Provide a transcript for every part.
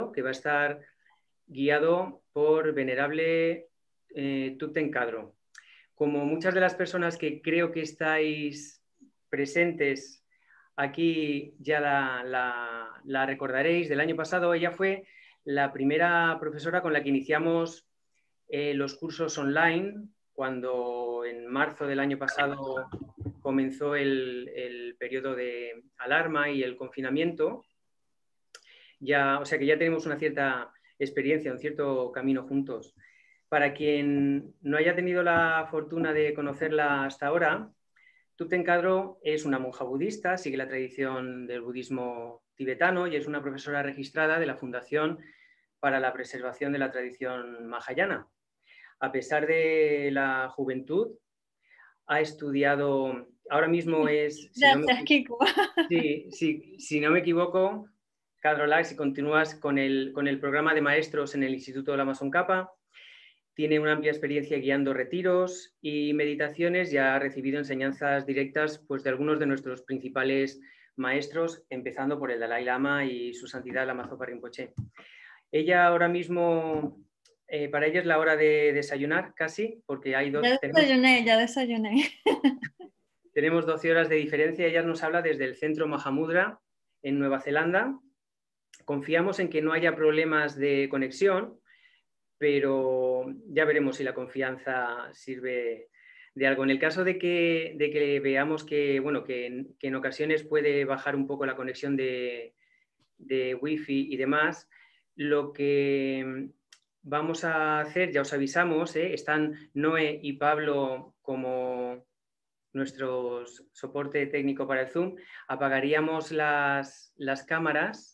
que va a estar guiado por Venerable Thupten Kadro. Como muchas de las personas que creo que estáis presentes aquí ya la recordaréis, del año pasado ella fue la primera profesora con la que iniciamos los cursos online cuando en marzo del año pasado comenzó el periodo de alarma y el confinamiento. Ya, o sea que ya tenemos una cierta experiencia, un cierto camino juntos. Para quien no haya tenido la fortuna de conocerla hasta ahora, Thupten Kadro es una monja budista, sigue la tradición del budismo tibetano y es una profesora registrada de la Fundación para la Preservación de la Tradición Mahayana. A pesar de la juventud, ha estudiado, ahora mismo es, Gracias, Kiko. si no me equivoco, Kadro, si continúas con el programa de maestros en el Instituto Lama Tsongkhapa, tiene una amplia experiencia guiando retiros y meditaciones y ha recibido enseñanzas directas pues, de algunos de nuestros principales maestros, empezando por el Dalai Lama y su santidad Lama Zopa Rinpoche. Ella ahora mismo, para ella es la hora de desayunar casi, porque hay dos... Ya desayuné. Tenemos 12 horas de diferencia. Ella nos habla desde el centro Mahamudra en Nueva Zelanda. Confiamos en que no haya problemas de conexión, pero ya veremos si la confianza sirve de algo. En el caso de que veamos que, bueno, que en ocasiones puede bajar un poco la conexión de wifi y demás, lo que vamos a hacer, ya os avisamos, están Noé y Pablo como nuestro soporte técnico para el Zoom, apagaríamos las cámaras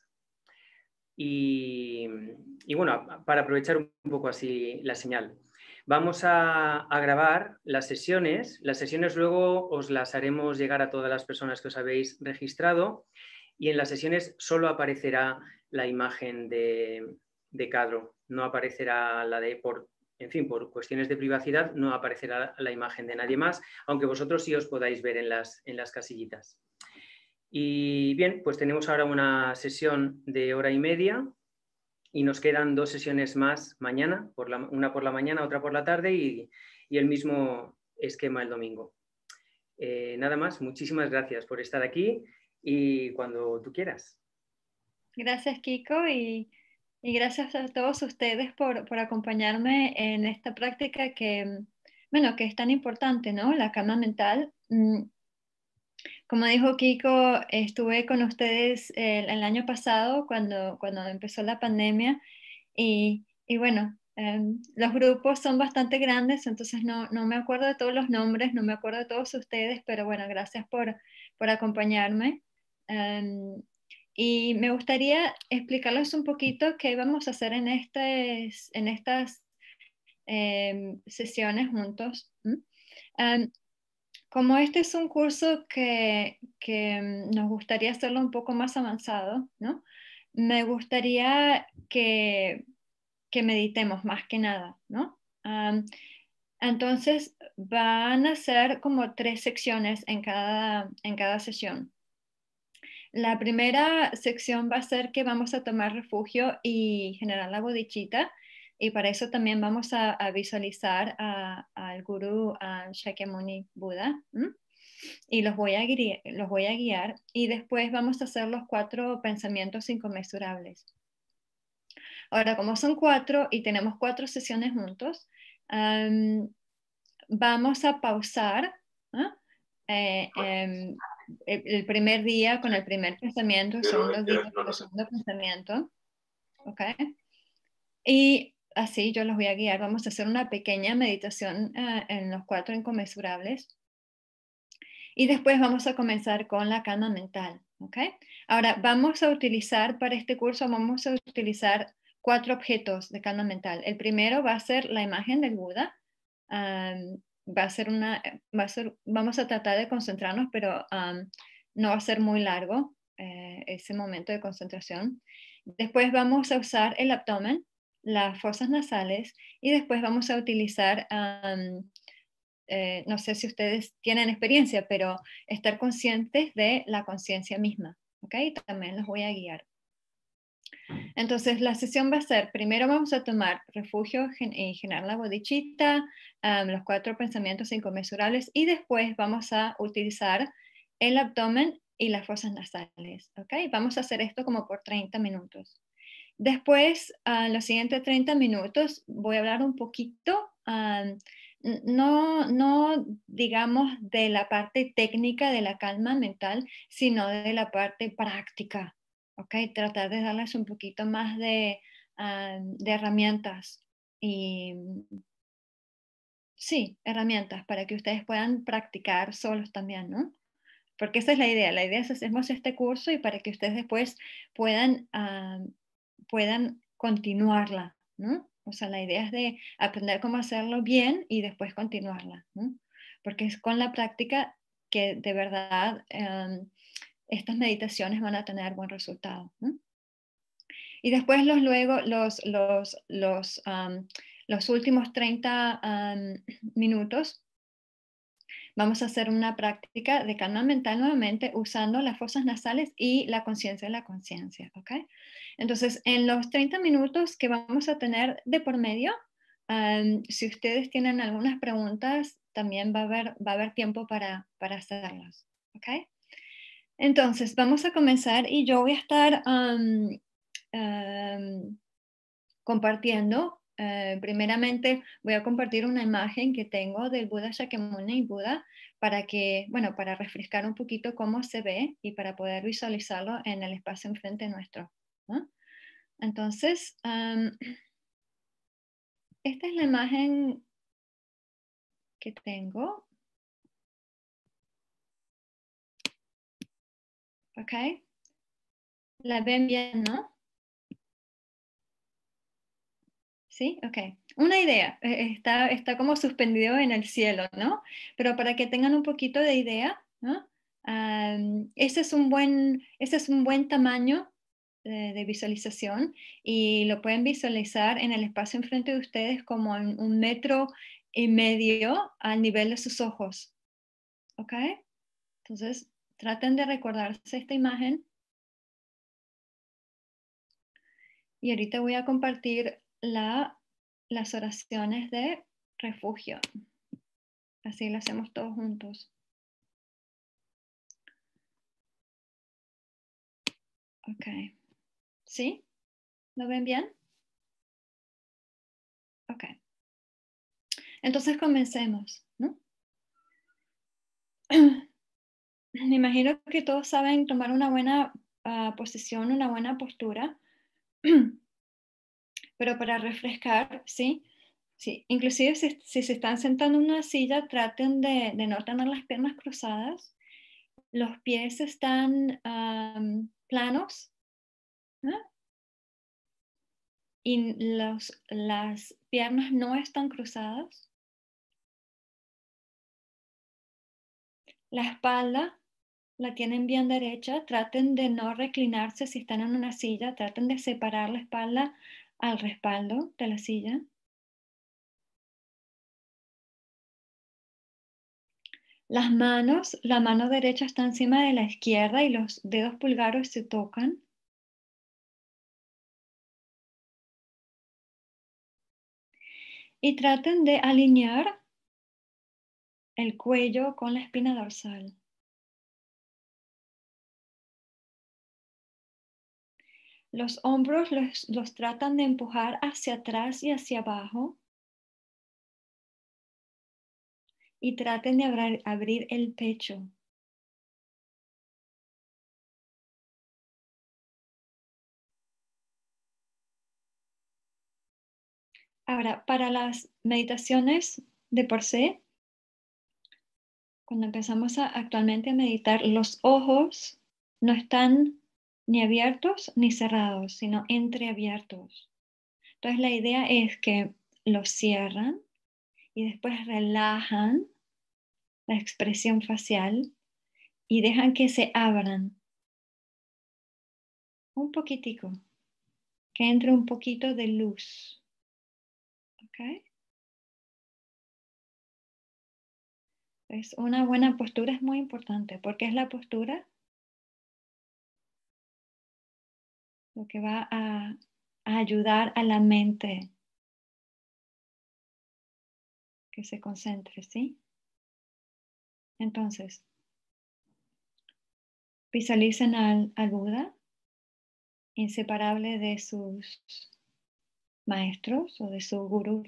y bueno, para aprovechar un poco así la señal. Vamos a grabar las sesiones luego os las haremos llegar a todas las personas que os habéis registrado y en las sesiones solo aparecerá la imagen de Kadro, no aparecerá la de en fin, por cuestiones de privacidad no aparecerá la imagen de nadie más, aunque vosotros sí os podáis ver en las casillitas. Y bien, pues tenemos ahora una sesión de hora y media y nos quedan 2 sesiones más mañana, una por la mañana, otra por la tarde y el mismo esquema el domingo. Nada más, muchísimas gracias por estar aquí y cuando tú quieras. Gracias, Kiko, y gracias a todos ustedes por acompañarme en esta práctica que, bueno, que es tan importante, ¿no? La calma mental. Como dijo Kiko, estuve con ustedes el año pasado cuando empezó la pandemia y bueno, los grupos son bastante grandes, entonces no me acuerdo de todos los nombres, no me acuerdo de todos ustedes, pero bueno, gracias por acompañarme. Y me gustaría explicarles un poquito qué vamos a hacer en estas sesiones juntos. Como este es un curso que nos gustaría hacerlo un poco más avanzado, ¿no? Me gustaría que meditemos más que nada, ¿no? Entonces van a ser como 3 secciones en cada sesión. La primera sección va a ser que vamos a tomar refugio y generar la bodhicitta, y para eso también vamos a visualizar al gurú Shakyamuni Buda. Y los voy a guiar y después vamos a hacer los 4 pensamientos inconmensurables. Ahora, como son 4 y tenemos 4 sesiones juntos, vamos a pausar el primer día con el primer pensamiento, el segundo día con el segundo pensamiento, ¿ok? Y así yo los voy a guiar. Vamos a hacer una pequeña meditación en los 4 inconmensurables. Y después vamos a comenzar con la calma mental, ¿ok? Ahora, vamos a utilizar para este curso, vamos a utilizar 4 objetos de calma mental. El primero va a ser la imagen del Buda. Vamos a tratar de concentrarnos, pero no va a ser muy largo ese momento de concentración. Después vamos a usar el abdomen, las fosas nasales, y después vamos a utilizar... no sé si ustedes tienen experiencia, pero estar conscientes de la conciencia misma, ¿ok? También los voy a guiar. Entonces, la sesión va a ser, primero vamos a tomar refugio y generar la bodichita, los 4 pensamientos inconmensurables, y después vamos a utilizar el abdomen y las fosas nasales, ¿ok? Vamos a hacer esto como por 30 minutos. Después, los siguientes 30 minutos, voy a hablar un poquito, no digamos de la parte técnica de la calma mental, sino de la parte práctica, ¿ok? Tratar de darles un poquito más de herramientas y sí, herramientas para que ustedes puedan practicar solos también, ¿no? Porque esa es la idea. La idea es hacemos este curso y para que ustedes después puedan, puedan continuarla, ¿no? O sea, la idea es de aprender cómo hacerlo bien y después continuarla, ¿no? Porque es con la práctica que de verdad estas meditaciones van a tener buen resultado, ¿no? Y después luego los últimos 30 minutos vamos a hacer una práctica de calma mental nuevamente usando las fosas nasales y la conciencia de la conciencia, ¿ok? Entonces, en los 30 minutos que vamos a tener de por medio, si ustedes tienen algunas preguntas, también va a haber tiempo para hacerlas, ¿ok? Entonces, vamos a comenzar y yo voy a estar compartiendo. Primeramente voy a compartir una imagen que tengo del Buda Shakyamuni Buda para que, bueno, para refrescar un poquito cómo se ve y para poder visualizarlo en el espacio enfrente nuestro, ¿no? Entonces, esta es la imagen que tengo, ¿ok? La ven bien, ¿no? ¿Sí? Ok. Una idea, está como suspendido en el cielo, ¿no? Pero para que tengan un poquito de idea, ¿no? Ese es un buen tamaño de visualización y lo pueden visualizar en el espacio enfrente de ustedes como en 1,5 metros al nivel de sus ojos, ¿ok? Entonces, traten de recordarse esta imagen y ahorita voy a compartir las oraciones de refugio. Así lo hacemos todos juntos. Ok. ¿Sí? ¿Lo ven bien? Ok. Entonces comencemos, ¿no? Me imagino que todos saben tomar una buena posición, una buena postura, pero para refrescar, ¿sí? Sí, inclusive si se están sentando en una silla, traten de no tener las piernas cruzadas. Los pies están planos, ¿no? Y las piernas no están cruzadas. La espalda la tienen bien derecha. Traten de no reclinarse si están en una silla. Traten de separar la espalda al respaldo de la silla. Las manos, la mano derecha está encima de la izquierda y los dedos pulgares se tocan. Y traten de alinear el cuello con la espina dorsal. Los hombros los tratan de empujar hacia atrás y hacia abajo. Y traten de abrir el pecho. Ahora, para las meditaciones de por sí, cuando empezamos actualmente a meditar, los ojos no están ni abiertos ni cerrados, sino entreabiertos. Entonces la idea es que los cierran y después relajan la expresión facial y dejan que se abran un poquitico, que entre un poquito de luz. ¿Ok? Es una buena postura, es muy importante porque es la postura lo que va a ayudar a la mente que se concentre, ¿sí? Entonces, visualicen al Buda, inseparable de sus maestros o de su gurú.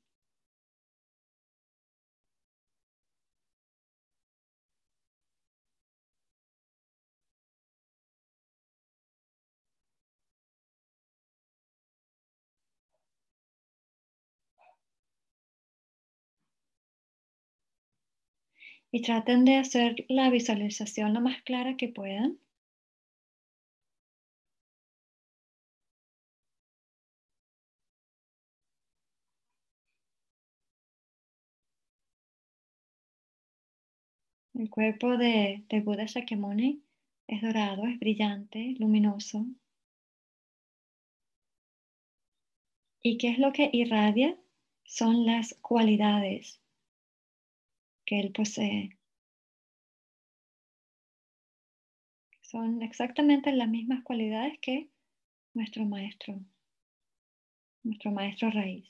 Y traten de hacer la visualización lo más clara que puedan. El cuerpo de Buda Shakyamuni es dorado, es brillante, luminoso. ¿Y qué es lo que irradia? Son las cualidades que él posee. Son exactamente las mismas cualidades que nuestro maestro raíz.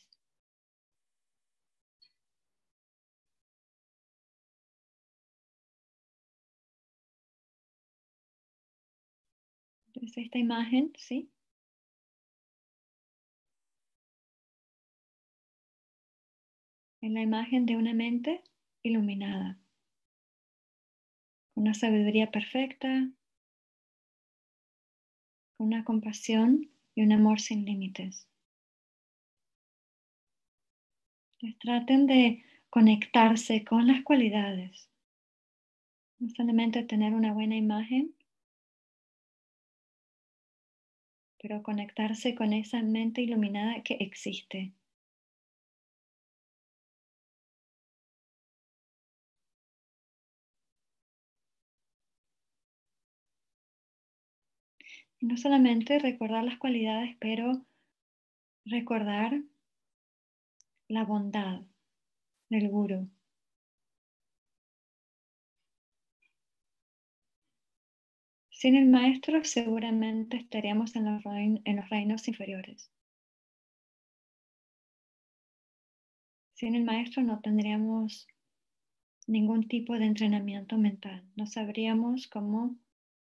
Entonces esta imagen, ¿sí? Es la imagen de una mente iluminada, con una sabiduría perfecta, con una compasión y un amor sin límites. Entonces, traten de conectarse con las cualidades, no solamente tener una buena imagen, pero conectarse con esa mente iluminada que existe. Y no solamente recordar las cualidades, pero recordar la bondad del gurú. Sin el maestro seguramente estaríamos en los reinos inferiores. Sin el maestro no tendríamos ningún tipo de entrenamiento mental. No sabríamos cómo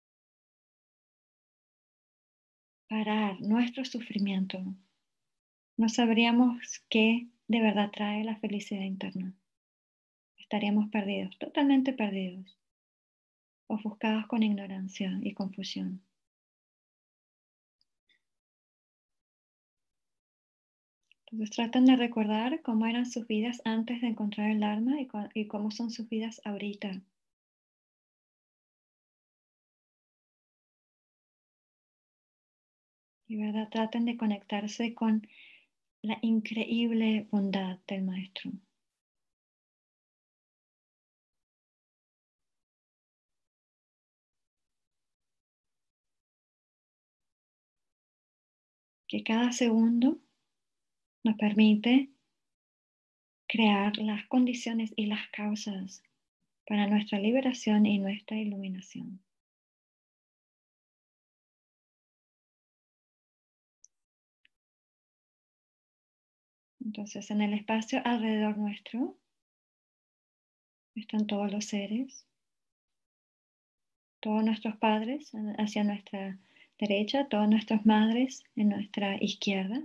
parar nuestro sufrimiento. No sabríamos qué de verdad trae la felicidad interna. Estaríamos perdidos, totalmente perdidos, ofuscados con ignorancia y confusión. Entonces tratan de recordar cómo eran sus vidas antes de encontrar el Dharma y cómo son sus vidas ahorita. Y verdad, traten de conectarse con la increíble bondad del Maestro. Que cada segundo nos permite crear las condiciones y las causas para nuestra liberación y nuestra iluminación. Entonces, en el espacio alrededor nuestro están todos los seres, todos nuestros padres hacia nuestra derecha, todas nuestras madres en nuestra izquierda.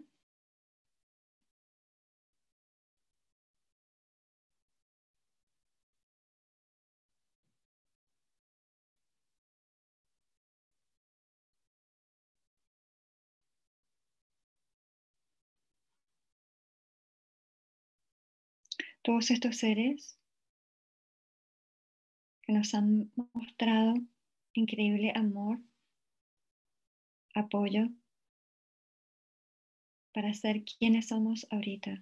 Todos estos seres que nos han mostrado increíble amor, apoyo para ser quienes somos ahorita.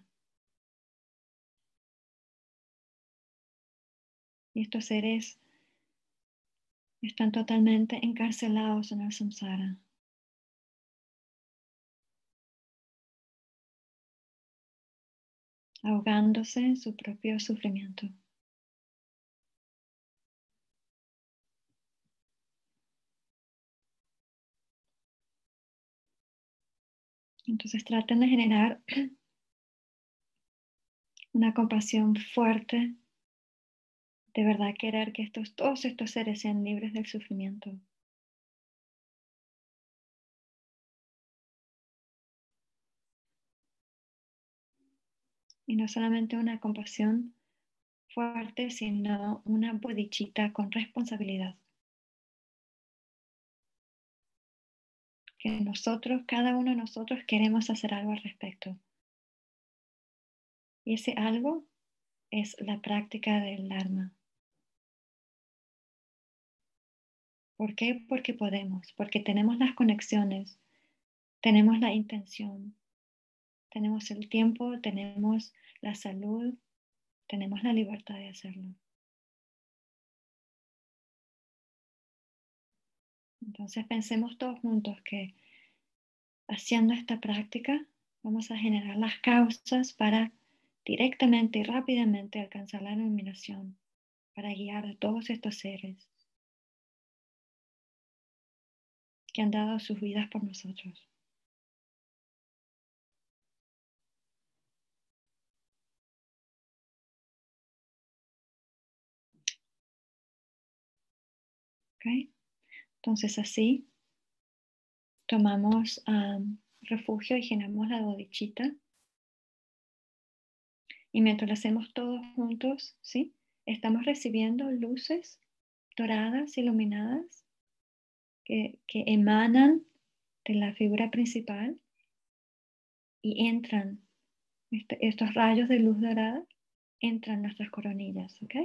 Y estos seres están totalmente encarcelados en el samsara. Ahogándose en su propio sufrimiento. Entonces traten de generar una compasión fuerte, de verdad querer que todos estos seres sean libres del sufrimiento. Y no solamente una compasión fuerte, sino una bodhicitta con responsabilidad. Que nosotros, cada uno de nosotros, queremos hacer algo al respecto. Y ese algo es la práctica del Dharma. ¿Por qué? Porque podemos, porque tenemos las conexiones, tenemos la intención, tenemos el tiempo, tenemos la salud, tenemos la libertad de hacerlo. Entonces pensemos todos juntos que haciendo esta práctica vamos a generar las causas para directamente y rápidamente alcanzar la iluminación, para guiar a todos estos seres que han dado sus vidas por nosotros. ¿Okay? Entonces así tomamos refugio y generamos la bodhicitta. Y mientras lo hacemos todos juntos, ¿sí? Estamos recibiendo luces doradas, iluminadas, que emanan de la figura principal y entran, estos rayos de luz dorada, entran en nuestras coronillas, ¿ok?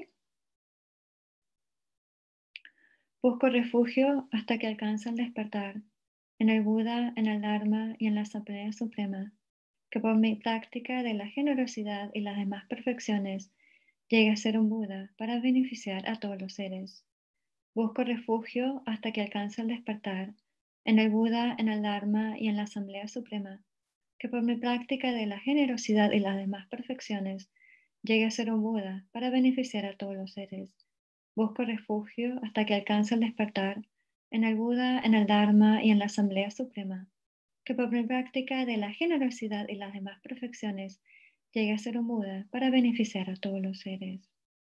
Busco refugio hasta que alcance el despertar, en el Buda, en el Dharma y en la Asamblea Suprema, que por mi práctica de la generosidad y las demás perfecciones llegue a ser un Buda para beneficiar a todos los seres. Busco refugio hasta que alcance el despertar, en el Buda, en el Dharma y en la Asamblea Suprema, que por mi práctica de la generosidad y las demás perfecciones llegue a ser un Buda para beneficiar a todos los seres. Busco refugio hasta que alcance el despertar, en el Buda, en el Dharma y en la Asamblea Suprema, que por mi práctica de la generosidad y las demás perfecciones llegue a ser un Buda para beneficiar a todos los seres.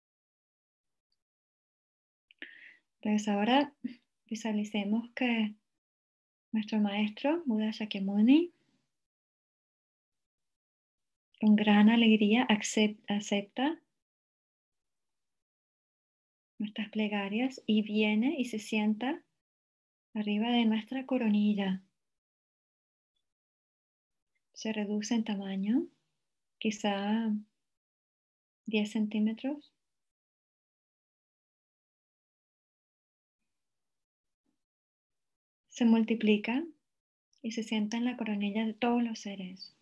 Entonces ahora visualicemos que nuestro maestro, Buda Shakyamuni, con gran alegría acepta nuestras plegarias y viene y se sienta arriba de nuestra coronilla. Se reduce en tamaño, quizá 10 centímetros. Se multiplica y se sienta en la coronilla de todos los seres.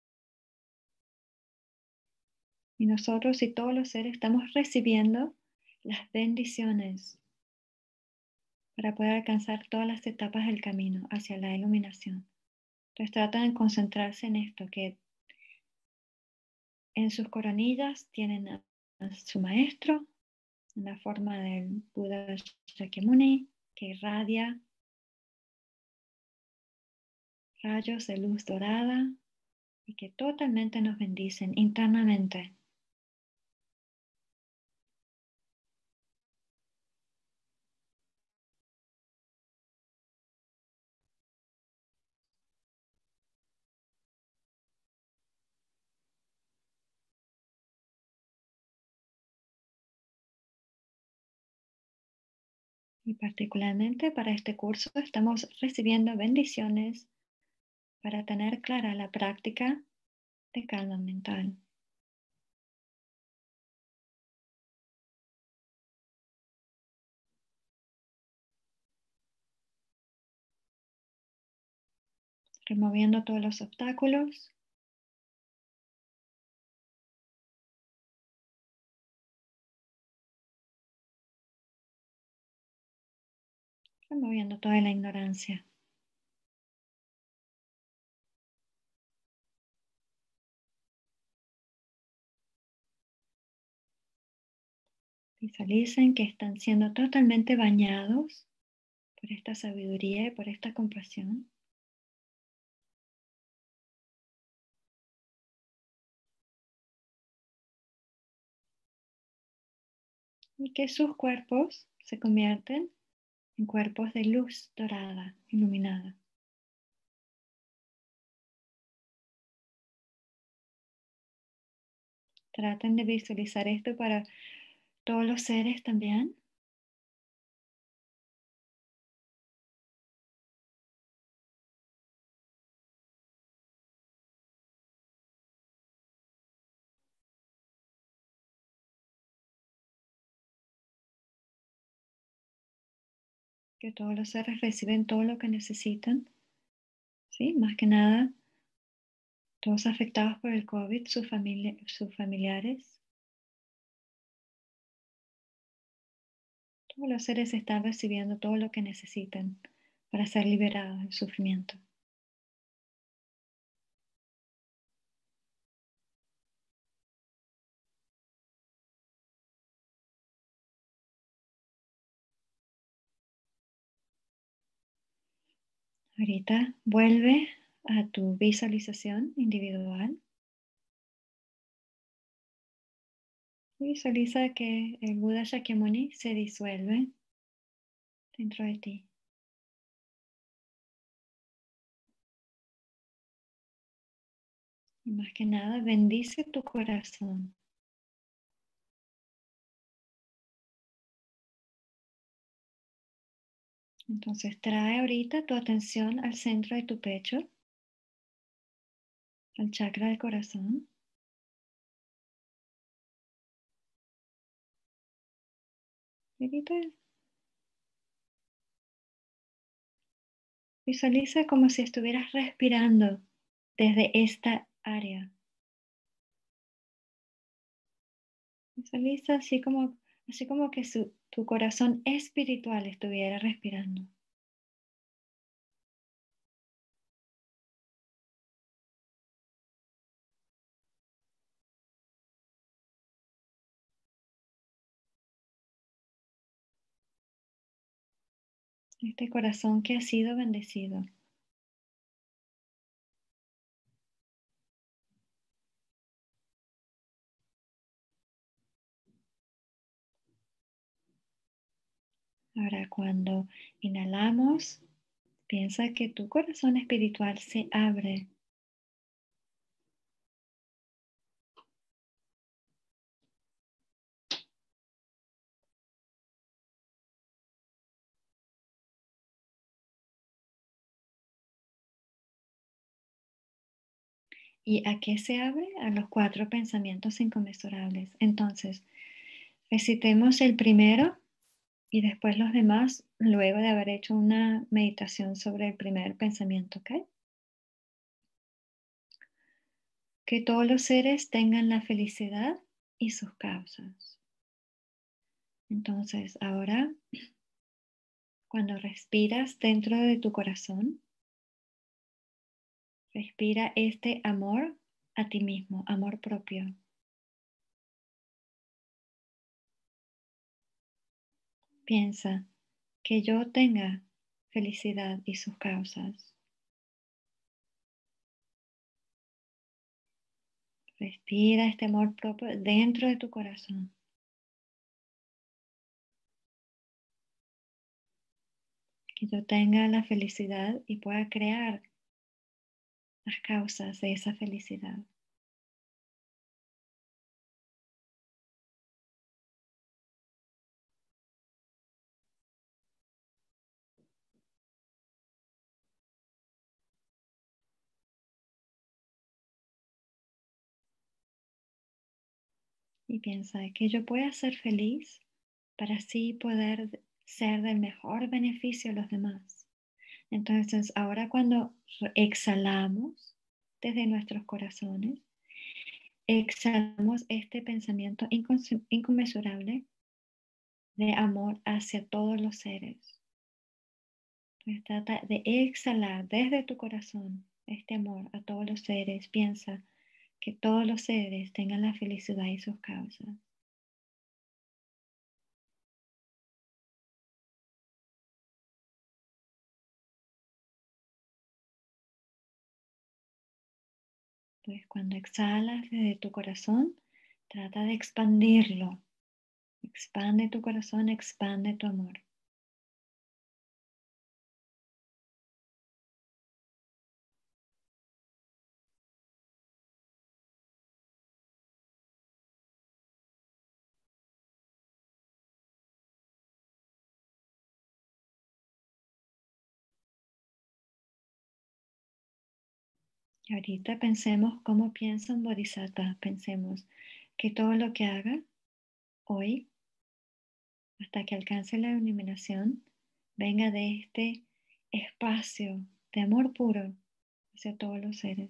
Y nosotros y todos los seres estamos recibiendo las bendiciones para poder alcanzar todas las etapas del camino hacia la iluminación. Entonces tratan de concentrarse en esto, que en sus coronillas tienen a su maestro, en la forma del Buda Shakyamuni, que irradia rayos de luz dorada y que totalmente nos bendicen internamente. Y particularmente para este curso estamos recibiendo bendiciones para tener clara la práctica de calma mental. Removiendo todos los obstáculos. Removiendo toda la ignorancia. Visualicen que están siendo totalmente bañados por esta sabiduría y por esta compasión. y que sus cuerpos se convierten en cuerpos de luz dorada, iluminada. Traten de visualizar esto para todos los seres también. Que todos los seres reciben todo lo que necesitan. ¿Sí? Más que nada, todos afectados por el COVID, sus familiares. Todos los seres están recibiendo todo lo que necesitan para ser liberados del sufrimiento. Ahorita vuelve a tu visualización individual. Visualiza que el Buda Shakyamuni se disuelve dentro de ti. Y más que nada, bendice tu corazón. Entonces trae ahorita tu atención al centro de tu pecho, al chakra del corazón. Ahorita visualiza como si estuvieras respirando desde esta área. Visualiza así como que tu corazón espiritual estuviera respirando. Este corazón que ha sido bendecido. Ahora cuando inhalamos, piensa que tu corazón espiritual se abre. ¿Y a qué se abre? A los 4 pensamientos inconmensurables. Entonces, recitemos el primero y después los demás, luego de haber hecho una meditación sobre el primer pensamiento, ¿ok? Que todos los seres tengan la felicidad y sus causas. Entonces, ahora, cuando respiras dentro de tu corazón, respira este amor a ti mismo, amor propio. Piensa que yo tenga felicidad y sus causas. Respira este amor propio dentro de tu corazón. Que yo tenga la felicidad y pueda crear las causas de esa felicidad. Y piensa que yo pueda ser feliz para así poder ser del mejor beneficio a los demás. Entonces, ahora cuando exhalamos desde nuestros corazones, exhalamos este pensamiento inconmensurable de amor hacia todos los seres. Entonces, trata de exhalar desde tu corazón este amor a todos los seres. Piensa que todos los seres tengan la felicidad y sus causas. Entonces, cuando exhalas desde tu corazón, trata de expandirlo Expande tu corazón, expande tu amor. Y ahorita pensemos cómo piensa un bodhisattva. Pensemos que todo lo que haga hoy, hasta que alcance la iluminación, venga de este espacio de amor puro hacia todos los seres.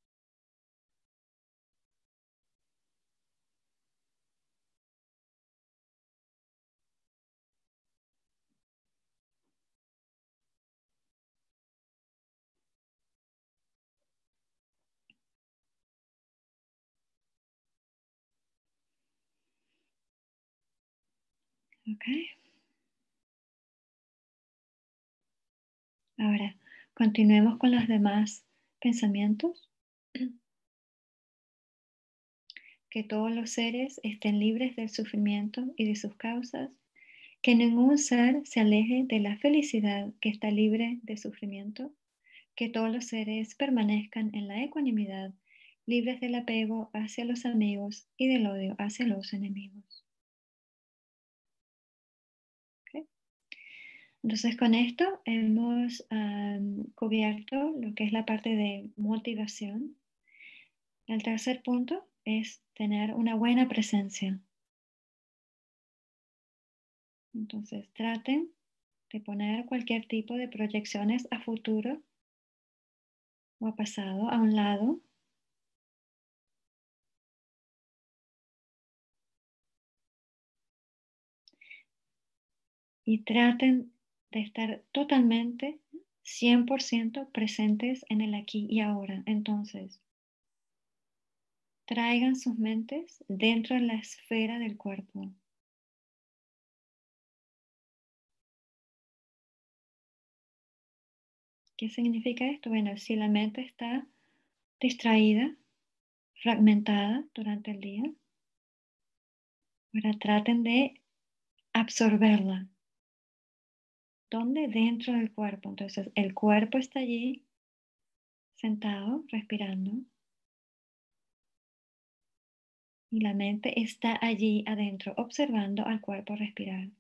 ¿Ok? Ahora, continuemos con los demás pensamientos. Que todos los seres estén libres del sufrimiento y de sus causas. Que ningún ser se aleje de la felicidad que está libre de sufrimiento. Que todos los seres permanezcan en la ecuanimidad, libres del apego hacia los amigos y del odio hacia los enemigos. ¿Okay? Entonces con esto hemos cubierto lo que es la parte de motivación. El tercer punto es tener una buena presencia. Entonces traten de poner cualquier tipo de proyecciones a futuro o a pasado a un lado. Y traten de estar totalmente 100% presentes en el aquí y ahora. Entonces, traigan sus mentes dentro de la esfera del cuerpo. ¿Qué significa esto? Bueno, si la mente está distraída, fragmentada durante el día, ahora traten de absorberla. ¿Dónde? Dentro del cuerpo. Entonces, el cuerpo está allí, sentado, respirando. Y la mente está allí adentro, observando al cuerpo respirar.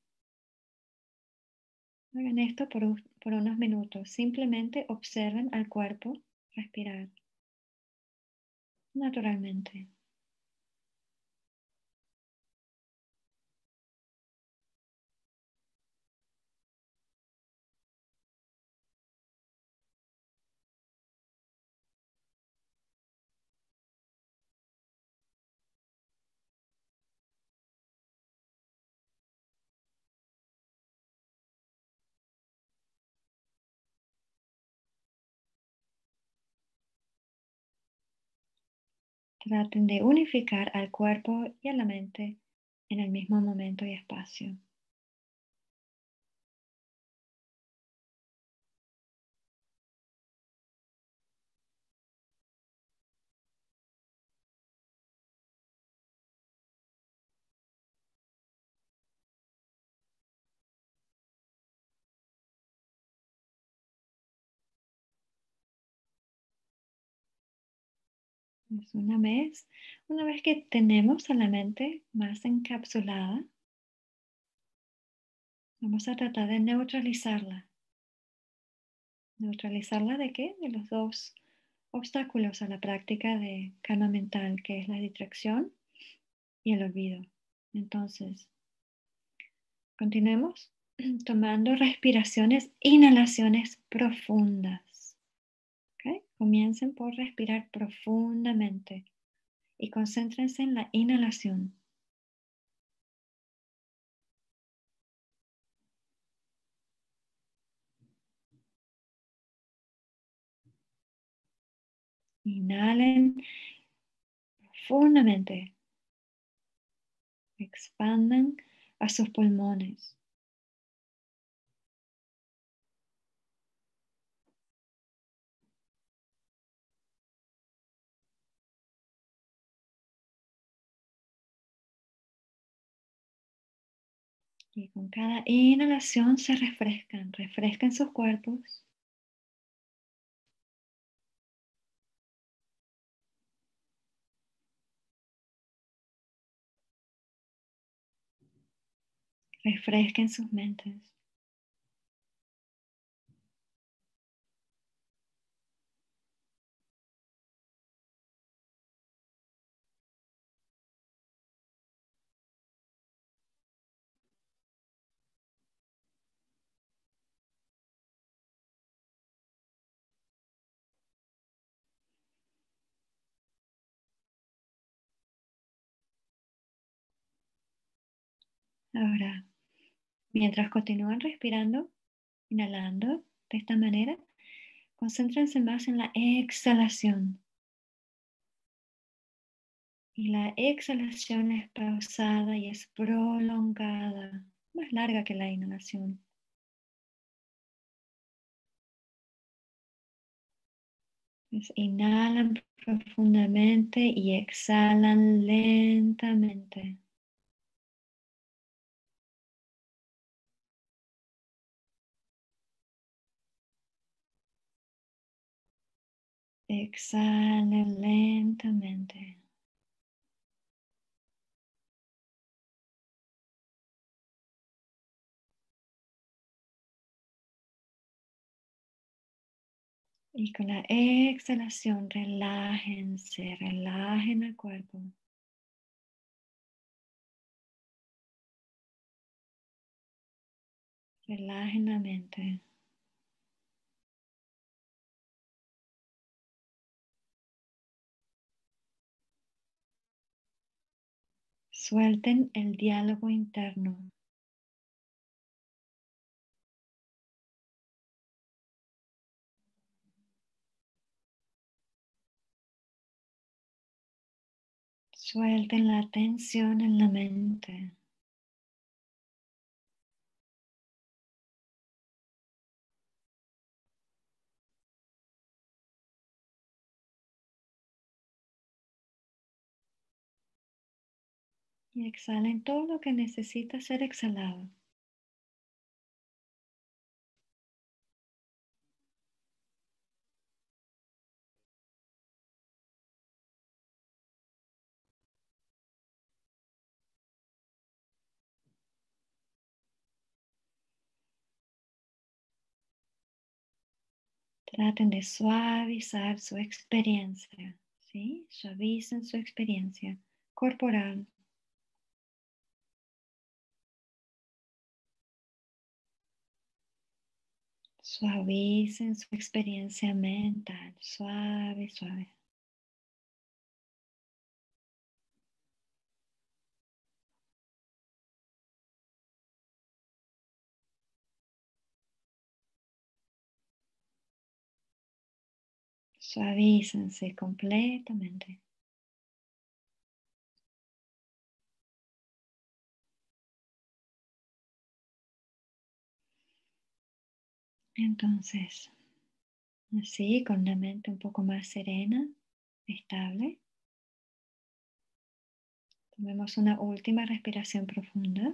Hagan esto por unos minutos. Simplemente observen al cuerpo respirar naturalmente. Traten de unificar al cuerpo y a la mente en el mismo momento y espacio. Pues una vez que tenemos a la mente más encapsulada, vamos a tratar de neutralizarla. ¿Neutralizarla de qué? De los dos obstáculos a la práctica de calma mental, que es la distracción y el olvido. Entonces, continuemos tomando respiraciones, inhalaciones profundas. ¿Okay? Comiencen por respirar profundamente y concéntrense en la inhalación. Inhalen profundamente. Expandan a sus pulmones. Y con cada inhalación se refrescan sus cuerpos. Refresquen sus mentes. Ahora, mientras continúan respirando, inhalando de esta manera, concéntrense más en la exhalación. Y la exhalación es pausada y es prolongada, más larga que la inhalación. Entonces, inhalan profundamente y exhalan lentamente. Exhalen lentamente. Y con la exhalación, relájense, relajen el cuerpo. Relajen la mente. Suelten el diálogo interno. Suelten la tensión en la mente. Y exhalen todo lo que necesita ser exhalado. Traten de suavizar su experiencia, ¿sí? Suavicen su experiencia corporal. Suavicen su experiencia mental, suave, suave. Suavícense completamente. Entonces, así, con la mente un poco más serena, estable, tomemos una última respiración profunda.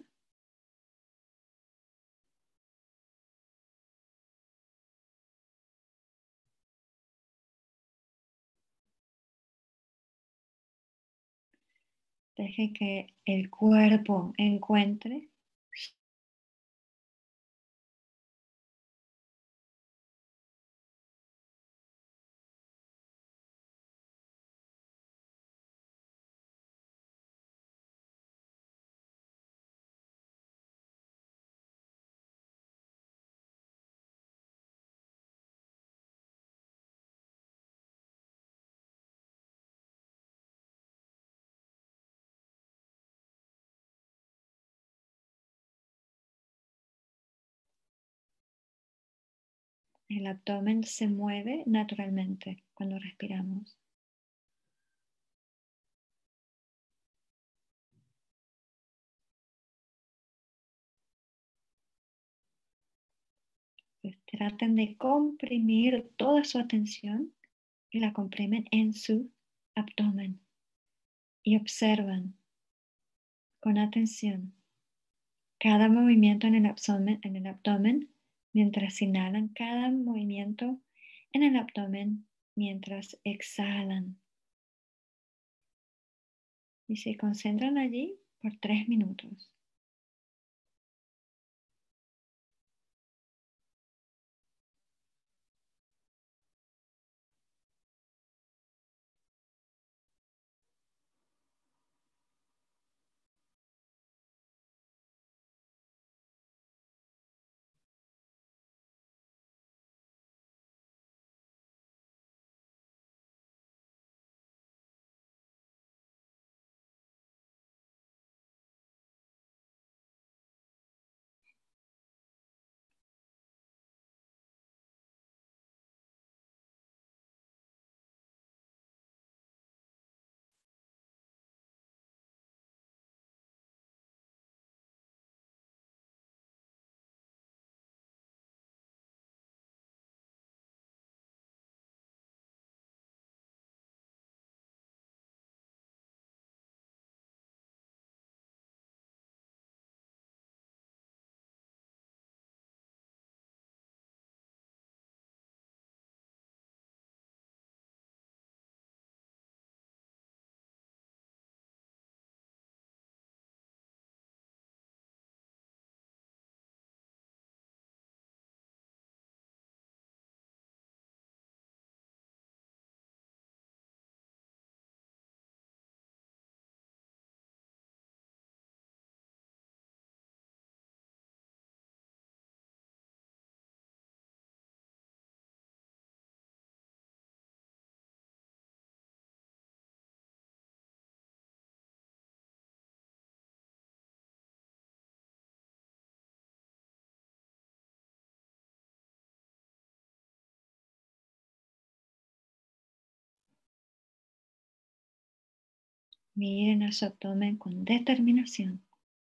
Deje que el cuerpo encuentre el abdomen se mueve naturalmente cuando respiramos. Entonces, traten de comprimir toda su atención y la comprimen en su abdomen y observan con atención cada movimiento en el abdomen mientras inhalan, cada movimiento en el abdomen mientras exhalan. Y se concentran allí por 3 minutos. Miren a su abdomen con determinación.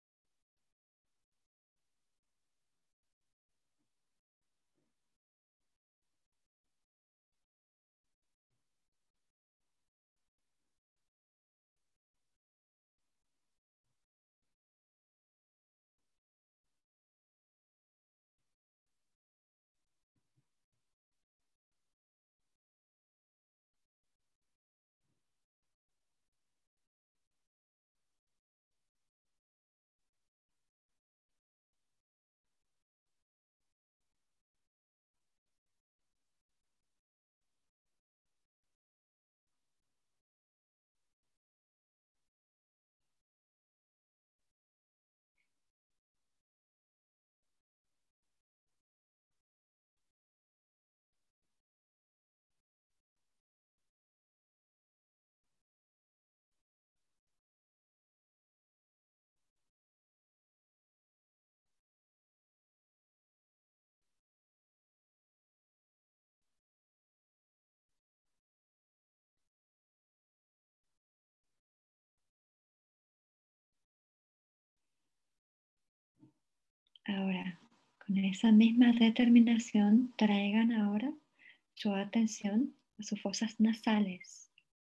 Ahora, con esa misma determinación, traigan ahora su atención a sus fosas nasales.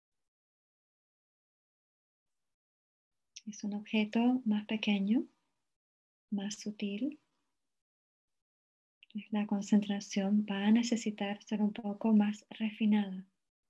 Es un objeto más pequeño, más sutil. La concentración va a necesitar ser un poco más refinada.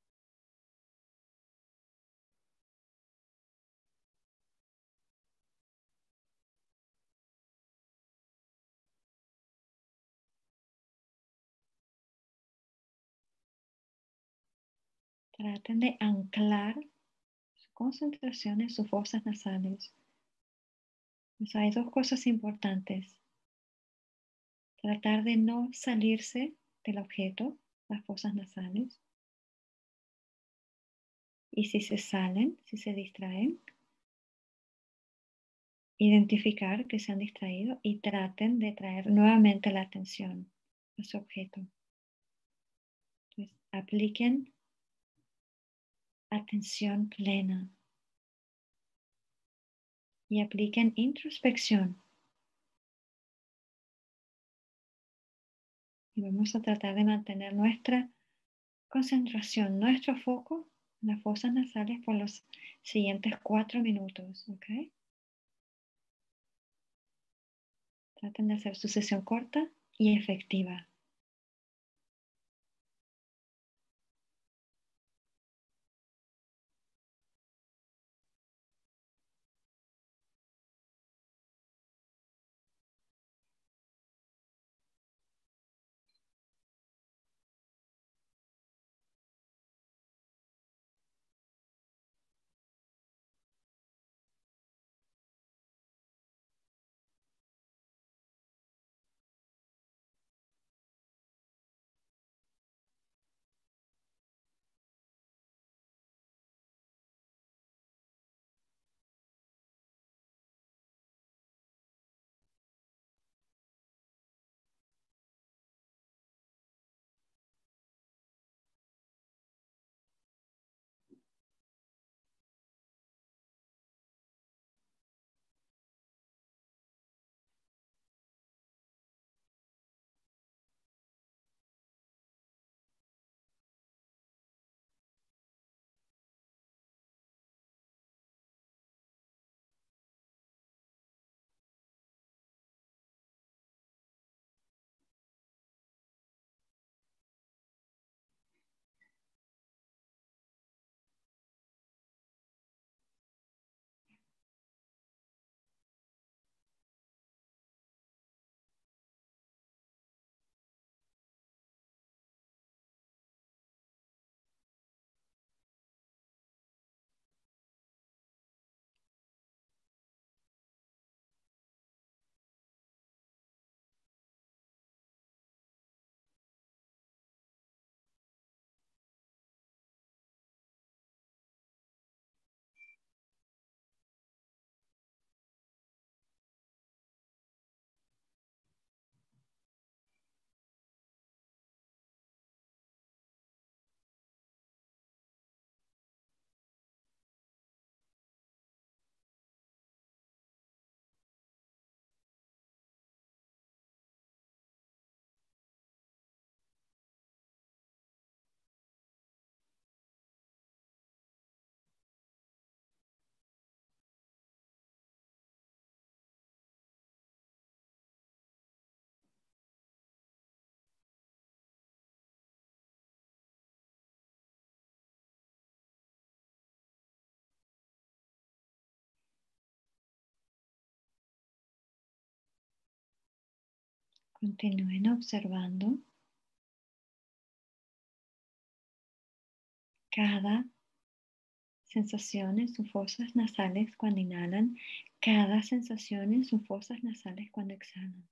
Traten de anclar su concentración en sus fosas nasales. Pues hay dos cosas importantes. Tratar de no salirse del objeto, las fosas nasales. Y si se salen, si se distraen, identificar que se han distraído y traten de traer nuevamente la atención a su objeto. Entonces, apliquen atención plena y apliquen introspección. Y vamos a tratar de mantener nuestra concentración, nuestro foco en las fosas nasales por los siguientes 4 minutos, ¿ok? Traten de hacer su sesión corta y efectiva. Continúen observando cada sensación en sus fosas nasales cuando inhalan, cada sensación en sus fosas nasales cuando exhalan.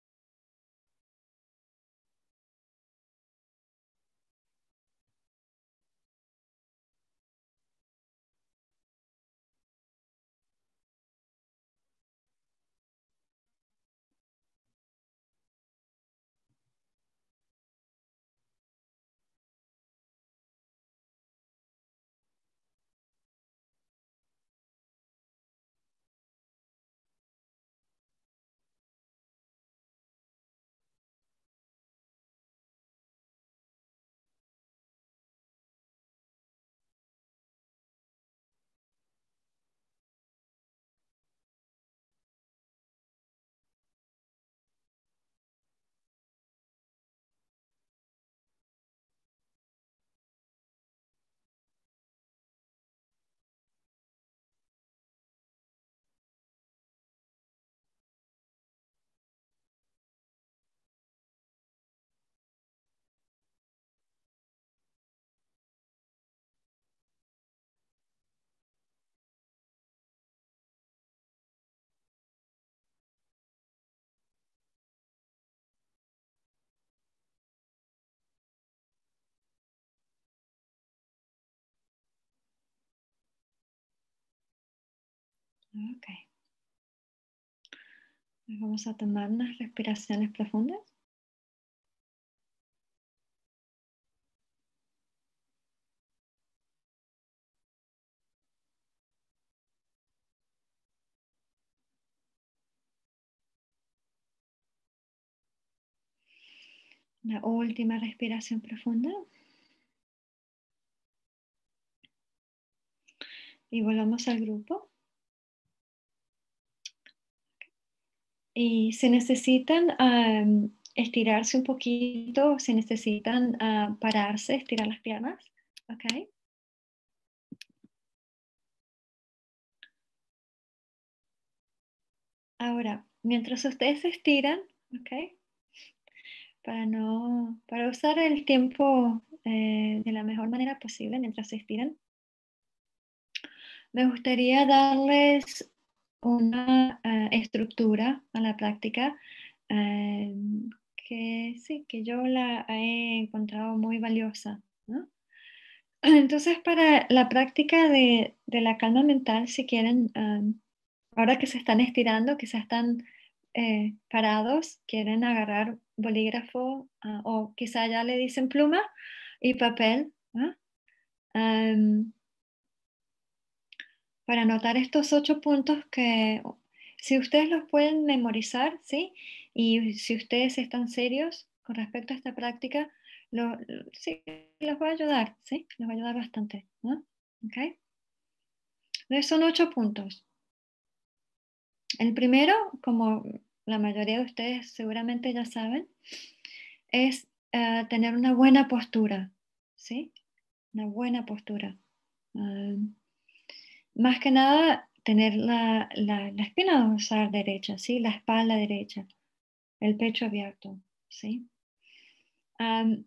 Ok. Vamos a tomar unas respiraciones profundas. La última respiración profunda. Y volvamos al grupo. Y si necesitan estirarse un poquito, si necesitan pararse, estirar las piernas, ¿ok? Ahora, mientras ustedes se estiran, ¿ok? Para usar el tiempo de la mejor manera posible mientras se estiran, me gustaría darles una estructura a la práctica eh, que sí, que yo la he encontrado muy valiosa, ¿no? Entonces, para la práctica de la calma mental, si quieren, ahora que se están estirando, que se están parados, quieren agarrar bolígrafo o quizá ya le dicen pluma y papel, ¿no? Am, para anotar estos 8 puntos que si ustedes los pueden memorizar, ¿sí? Y si ustedes están serios con respecto a esta práctica, sí, los va a ayudar, ¿sí? Les va a ayudar bastante, ¿no? ¿Ok? Entonces son 8 puntos. El primero, como la mayoría de ustedes seguramente ya saben, es tener una buena postura, ¿sí? Una buena postura. Ah, más que nada, tener la espina dorsal derecha, ¿sí? La espalda derecha, el pecho abierto, ¿sí? Am,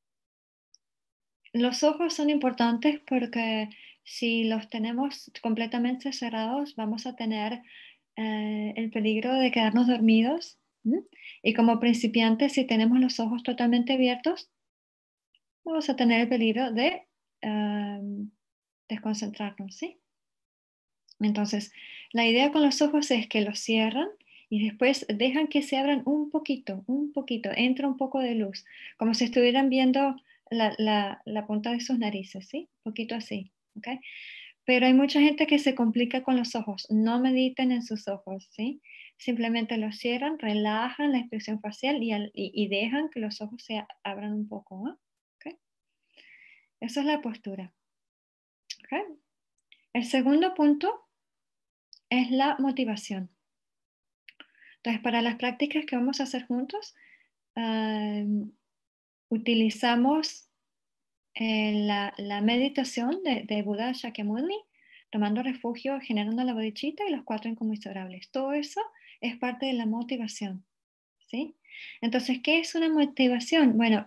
los ojos son importantes porque si los tenemos completamente cerrados, vamos a tener el peligro de quedarnos dormidos. ¿M? Y como principiantes, si tenemos los ojos totalmente abiertos, vamos a tener el peligro de desconcentrarnos, ¿sí? Entonces, la idea con los ojos es que los cierran y después dejan que se abran un poquito, entra un poco de luz, como si estuvieran viendo la punta de sus narices, ¿sí? Un poquito así, ¿ok? Pero hay mucha gente que se complica con los ojos. No mediten en sus ojos, ¿sí? Simplemente los cierran, relajan la expresión facial y dejan que los ojos se abran un poco, ¿no? ¿Ok? Esa es la postura, ¿ok? El segundo punto es la motivación. Entonces, para las prácticas que vamos a hacer juntos, utilizamos la meditación de Buda Shakyamuni, tomando refugio, generando la bodhicitta y los 4 inconmensurables. Todo eso es parte de la motivación, ¿sí? Entonces, ¿qué es una motivación? Bueno,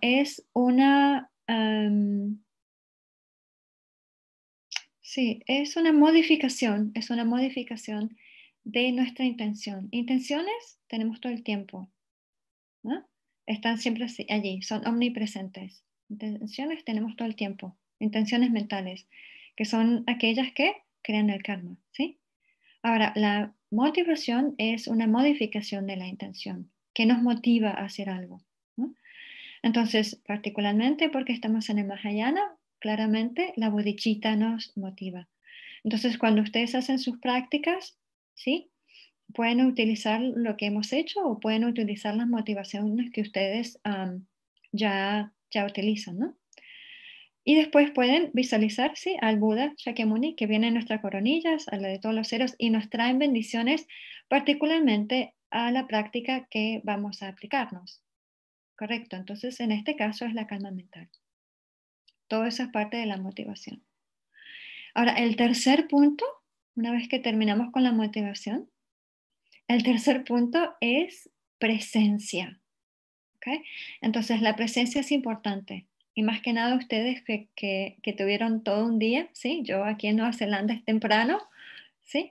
sí, es una modificación de nuestra intención. Intenciones tenemos todo el tiempo, ¿no? Están siempre allí, son omnipresentes. Intenciones tenemos todo el tiempo, intenciones mentales, que son aquellas que crean el karma, ¿sí? Ahora, la motivación es una modificación de la intención, que nos motiva a hacer algo, ¿no? Entonces, particularmente porque estamos en el Mahayana, claramente la bodhicitta nos motiva. Entonces, cuando ustedes hacen sus prácticas, ¿sí? Pueden utilizar lo que hemos hecho o pueden utilizar las motivaciones que ustedes ya utilizan, ¿no? Y después pueden visualizar, ¿sí? Al Buda Shakyamuni que viene en nuestras coronillas, a la de todos los ceros, y nos traen bendiciones particularmente a la práctica que vamos a aplicarnos. Correcto, entonces en este caso es la calma mental. Todo eso es parte de la motivación. Ahora, el tercer punto, una vez que terminamos con la motivación, el tercer punto es presencia. ¿Okay? Entonces, la presencia es importante. Y más que nada ustedes que tuvieron todo un día, ¿sí? Yo aquí en Nueva Zelanda es temprano, ¿sí?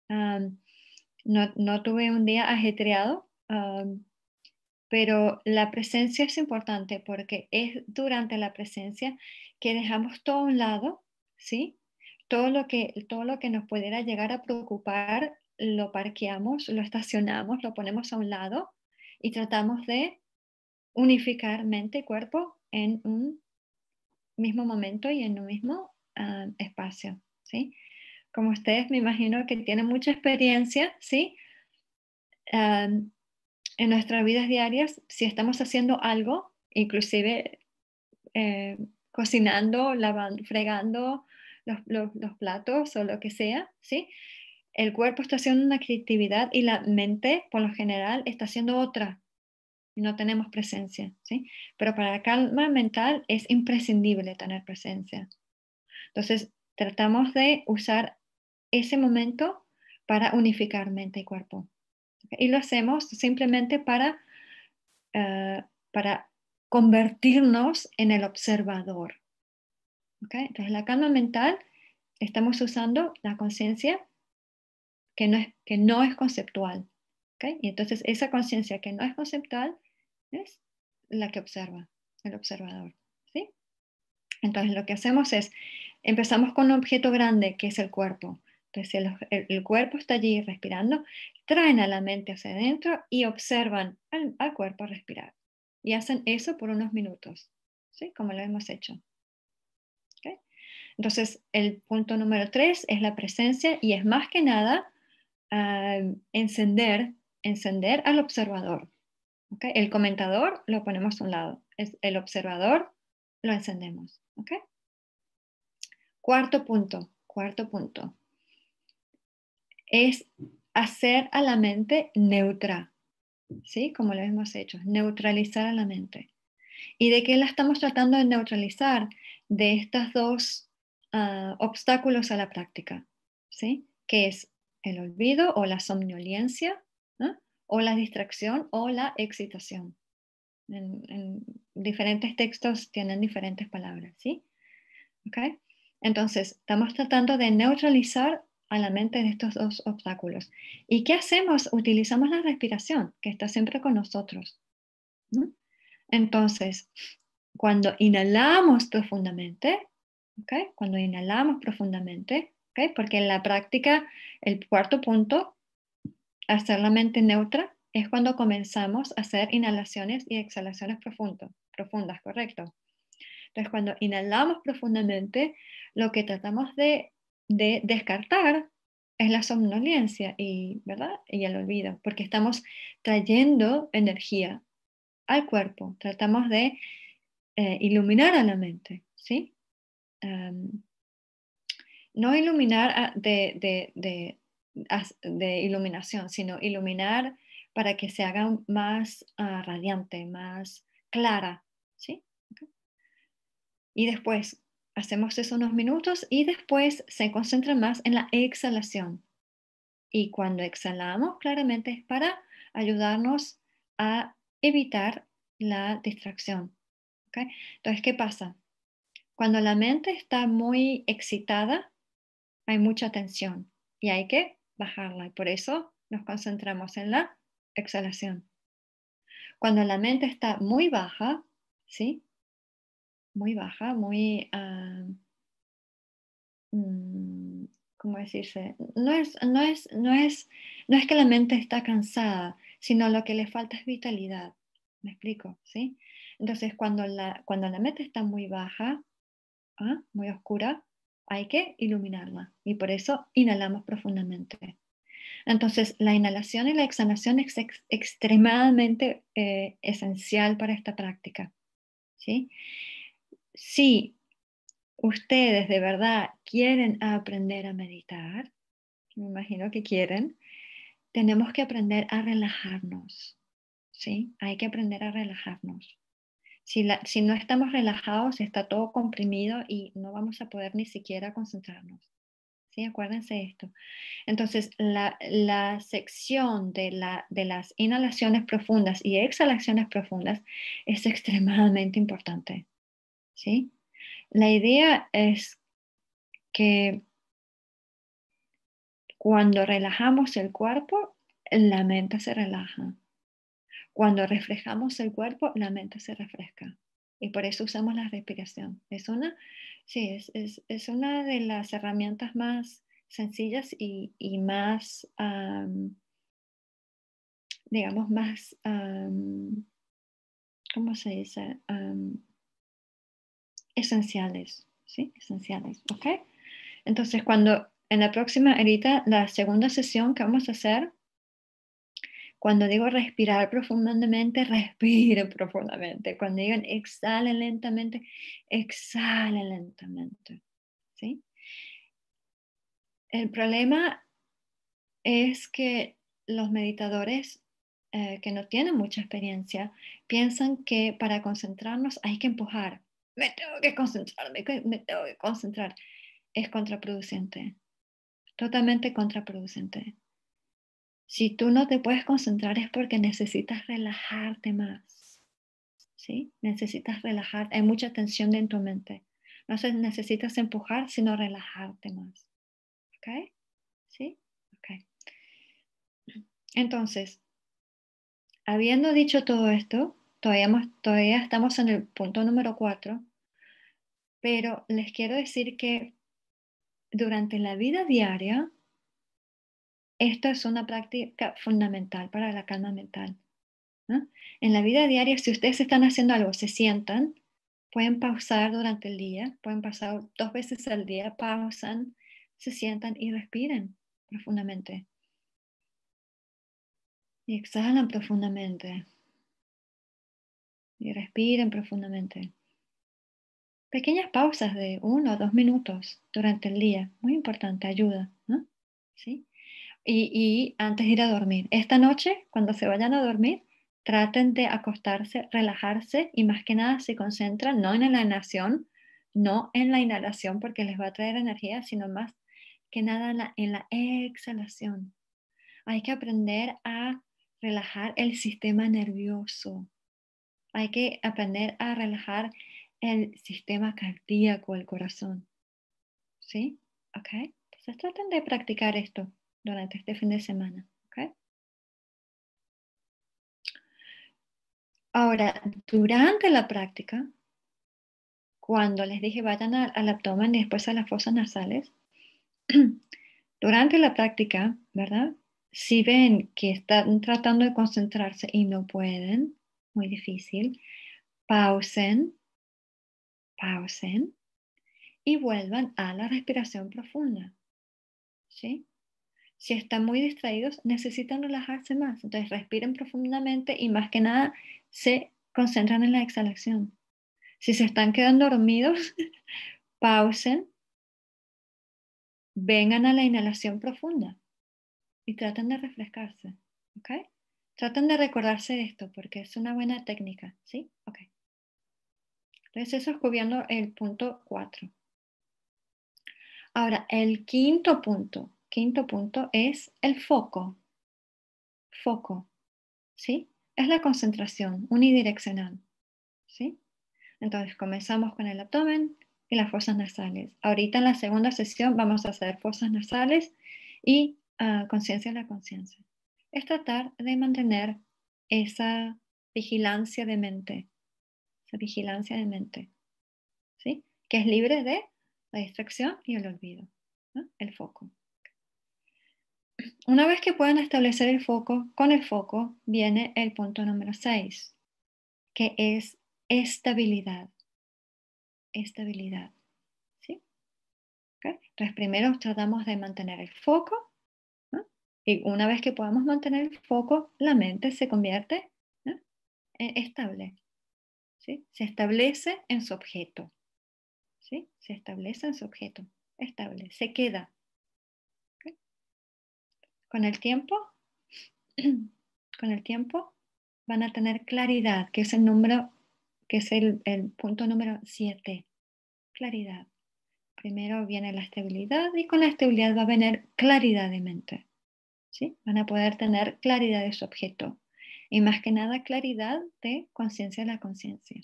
No tuve un día ajetreado, pero la presencia es importante porque es durante la presencia que dejamos todo a un lado, ¿sí? Todo lo que nos pudiera llegar a preocupar, lo parqueamos, lo estacionamos, lo ponemos a un lado y tratamos de unificar mente y cuerpo en un mismo momento y en un mismo espacio, ¿sí? Como ustedes me imagino que tienen mucha experiencia, ¿sí? En nuestras vidas diarias, si estamos haciendo algo, inclusive eh, cocinando, lavando, fregando los platos o lo que sea, ¿sí? el cuerpo está haciendo una actividad y la mente, por lo general, está haciendo otra y no tenemos presencia, ¿sí? Pero para la calma mental es imprescindible tener presencia. Entonces, tratamos de usar ese momento para unificar mente y cuerpo. ¿Okay? Y lo hacemos simplemente para convertirnos en el observador. ¿Okay? Entonces, la calma mental, estamos usando la conciencia que no es conceptual. ¿Okay? Y entonces, esa conciencia que no es conceptual es la que observa, el observador. ¿Sí? Entonces, lo que hacemos es, empezamos con un objeto grande que es el cuerpo. Entonces, el cuerpo está allí respirando, traen a la mente hacia adentro y observan al cuerpo respirar. Y hacen eso por unos minutos, ¿sí? Como lo hemos hecho. ¿Okay? Entonces, el punto número 3 es la presencia y es más que nada encender al observador. ¿Okay? El comentador lo ponemos a un lado, el observador lo encendemos. ¿Okay? Cuarto punto es hacer a la mente neutra, ¿sí? Como lo hemos hecho, neutralizar a la mente. ¿Y de qué la estamos tratando de neutralizar? De estos dos obstáculos a la práctica, ¿sí? Que es el olvido o la somnolencia, ¿no? O la distracción o la excitación. En diferentes textos tienen diferentes palabras, ¿sí? ¿Okay? Entonces, estamos tratando de neutralizar a la mente de estos dos obstáculos. ¿Y qué hacemos? Utilizamos la respiración, que está siempre con nosotros. ¿No? Entonces, cuando inhalamos profundamente, ¿okay? Cuando inhalamos profundamente, ¿okay? Porque en la práctica, el cuarto punto, hacer la mente neutra, es cuando comenzamos a hacer inhalaciones y exhalaciones profundas, ¿correcto? Entonces, cuando inhalamos profundamente, lo que tratamos de descartar es la somnolencia ¿verdad? Y el olvido, porque estamos trayendo energía al cuerpo. Tratamos de iluminar a la mente, ¿sí? No iluminar de iluminación, sino iluminar para que se haga más radiante, más clara, ¿sí? Okay. Y después hacemos eso unos minutos y después se concentra más en la exhalación. Y cuando exhalamos, claramente es para ayudarnos a evitar la distracción. ¿Okay? Entonces, ¿qué pasa? Cuando la mente está muy excitada, hay mucha tensión y hay que bajarla. Y por eso nos concentramos en la exhalación. Cuando la mente está muy baja, ¿sí? Muy baja, ¿cómo decirse? No es que la mente está cansada, sino lo que le falta es vitalidad. ¿Me explico? ¿Sí? Entonces, cuando la mente está muy baja, muy oscura, hay que iluminarla. Y por eso inhalamos profundamente. Entonces, la inhalación y la exhalación es extremadamente esencial para esta práctica. ¿Sí? Si ustedes de verdad quieren aprender a meditar, me imagino que quieren, tenemos que aprender a relajarnos, ¿sí? Hay que aprender a relajarnos. Si no estamos relajados, está todo comprimido y no vamos a poder ni siquiera concentrarnos, ¿sí? Acuérdense de esto. Entonces, la sección de las inhalaciones profundas y exhalaciones profundas es extremadamente importante, ¿sí? La idea es que cuando relajamos el cuerpo, la mente se relaja. Cuando refrescamos el cuerpo, la mente se refresca. Y por eso usamos la respiración. Es una de las herramientas más sencillas y más, digamos, más, ¿cómo se dice? Esenciales, ¿sí? Esenciales, ¿ok? Entonces, en la próxima, ahorita, la segunda sesión que vamos a hacer, cuando digo respirar profundamente, respiren profundamente. Cuando digan exhalen lentamente, ¿sí? El problema es que los meditadores que no tienen mucha experiencia piensan que para concentrarnos hay que empujar. Me tengo que concentrar, me tengo que concentrar. Es contraproducente, totalmente contraproducente. Si tú no te puedes concentrar es porque necesitas relajarte más, ¿sí? Necesitas relajarte, hay mucha tensión en tu mente. No necesitas empujar, sino relajarte más, ¿ok? ¿Sí? Ok. Entonces, habiendo dicho todo esto, todavía estamos en el punto número 4, pero les quiero decir que durante la vida diaria, esto es una práctica fundamental para la calma mental, ¿no? En la vida diaria, si ustedes están haciendo algo, se sientan, pueden pausar durante el día, pueden pasar 2 veces al día, pausan, se sientan y respiren profundamente. Y exhalan profundamente. Y respiren profundamente. Pequeñas pausas de 1 o 2 minutos durante el día, muy importante, ayuda, ¿no? ¿Sí? Y antes de ir a dormir. Esta noche, cuando se vayan a dormir, traten de acostarse, relajarse y más que nada se concentran no en la inhalación, no en la inhalación porque les va a traer energía, sino más que nada en la exhalación. Hay que aprender a relajar el sistema nervioso. Hay que aprender a relajar el sistema cardíaco, el corazón. ¿Sí? ¿Ok? Entonces traten de practicar esto durante este fin de semana. ¿Ok? Ahora, durante la práctica, cuando les dije vayan al abdomen y después a las fosas nasales, durante la práctica, ¿verdad? Si ven que están tratando de concentrarse y no pueden, muy difícil, pausen, pausen y vuelvan a la respiración profunda. ¿Sí? Si están muy distraídos, necesitan relajarse más. Entonces respiren profundamente y más que nada se concentran en la exhalación. Si se están quedando dormidos, pausen, vengan a la inhalación profunda y traten de refrescarse. ¿Ok? Traten de recordarse de esto porque es una buena técnica. ¿Sí? Ok. Entonces eso es cubriendo el punto 4. Ahora, el quinto punto es el foco. Foco. ¿Sí? Es la concentración unidireccional, ¿sí? Entonces comenzamos con el abdomen y las fosas nasales. Ahorita en la segunda sesión vamos a hacer fosas nasales y conciencia de la conciencia. Es tratar de mantener esa vigilancia de mente, ¿sí? Que es libre de la distracción y el olvido, ¿no? El foco. Una vez que puedan establecer el foco, con el foco viene el punto número 6, que es estabilidad. Estabilidad. ¿Sí? ¿Okay? Entonces, primero tratamos de mantener el foco, ¿no? Y una vez que podamos mantener el foco, la mente se convierte, ¿no?, en estable. ¿Sí? Se establece en su objeto. ¿Sí? Se establece en su objeto. Estable. Se queda. ¿Okay? Con el tiempo, con el tiempo van a tener claridad, que es el número, que es el punto número 7. Claridad. Primero viene la estabilidad y con la estabilidad va a venir claridad de mente. ¿Sí? Van a poder tener claridad de su objeto y más que nada claridad de conciencia de la conciencia.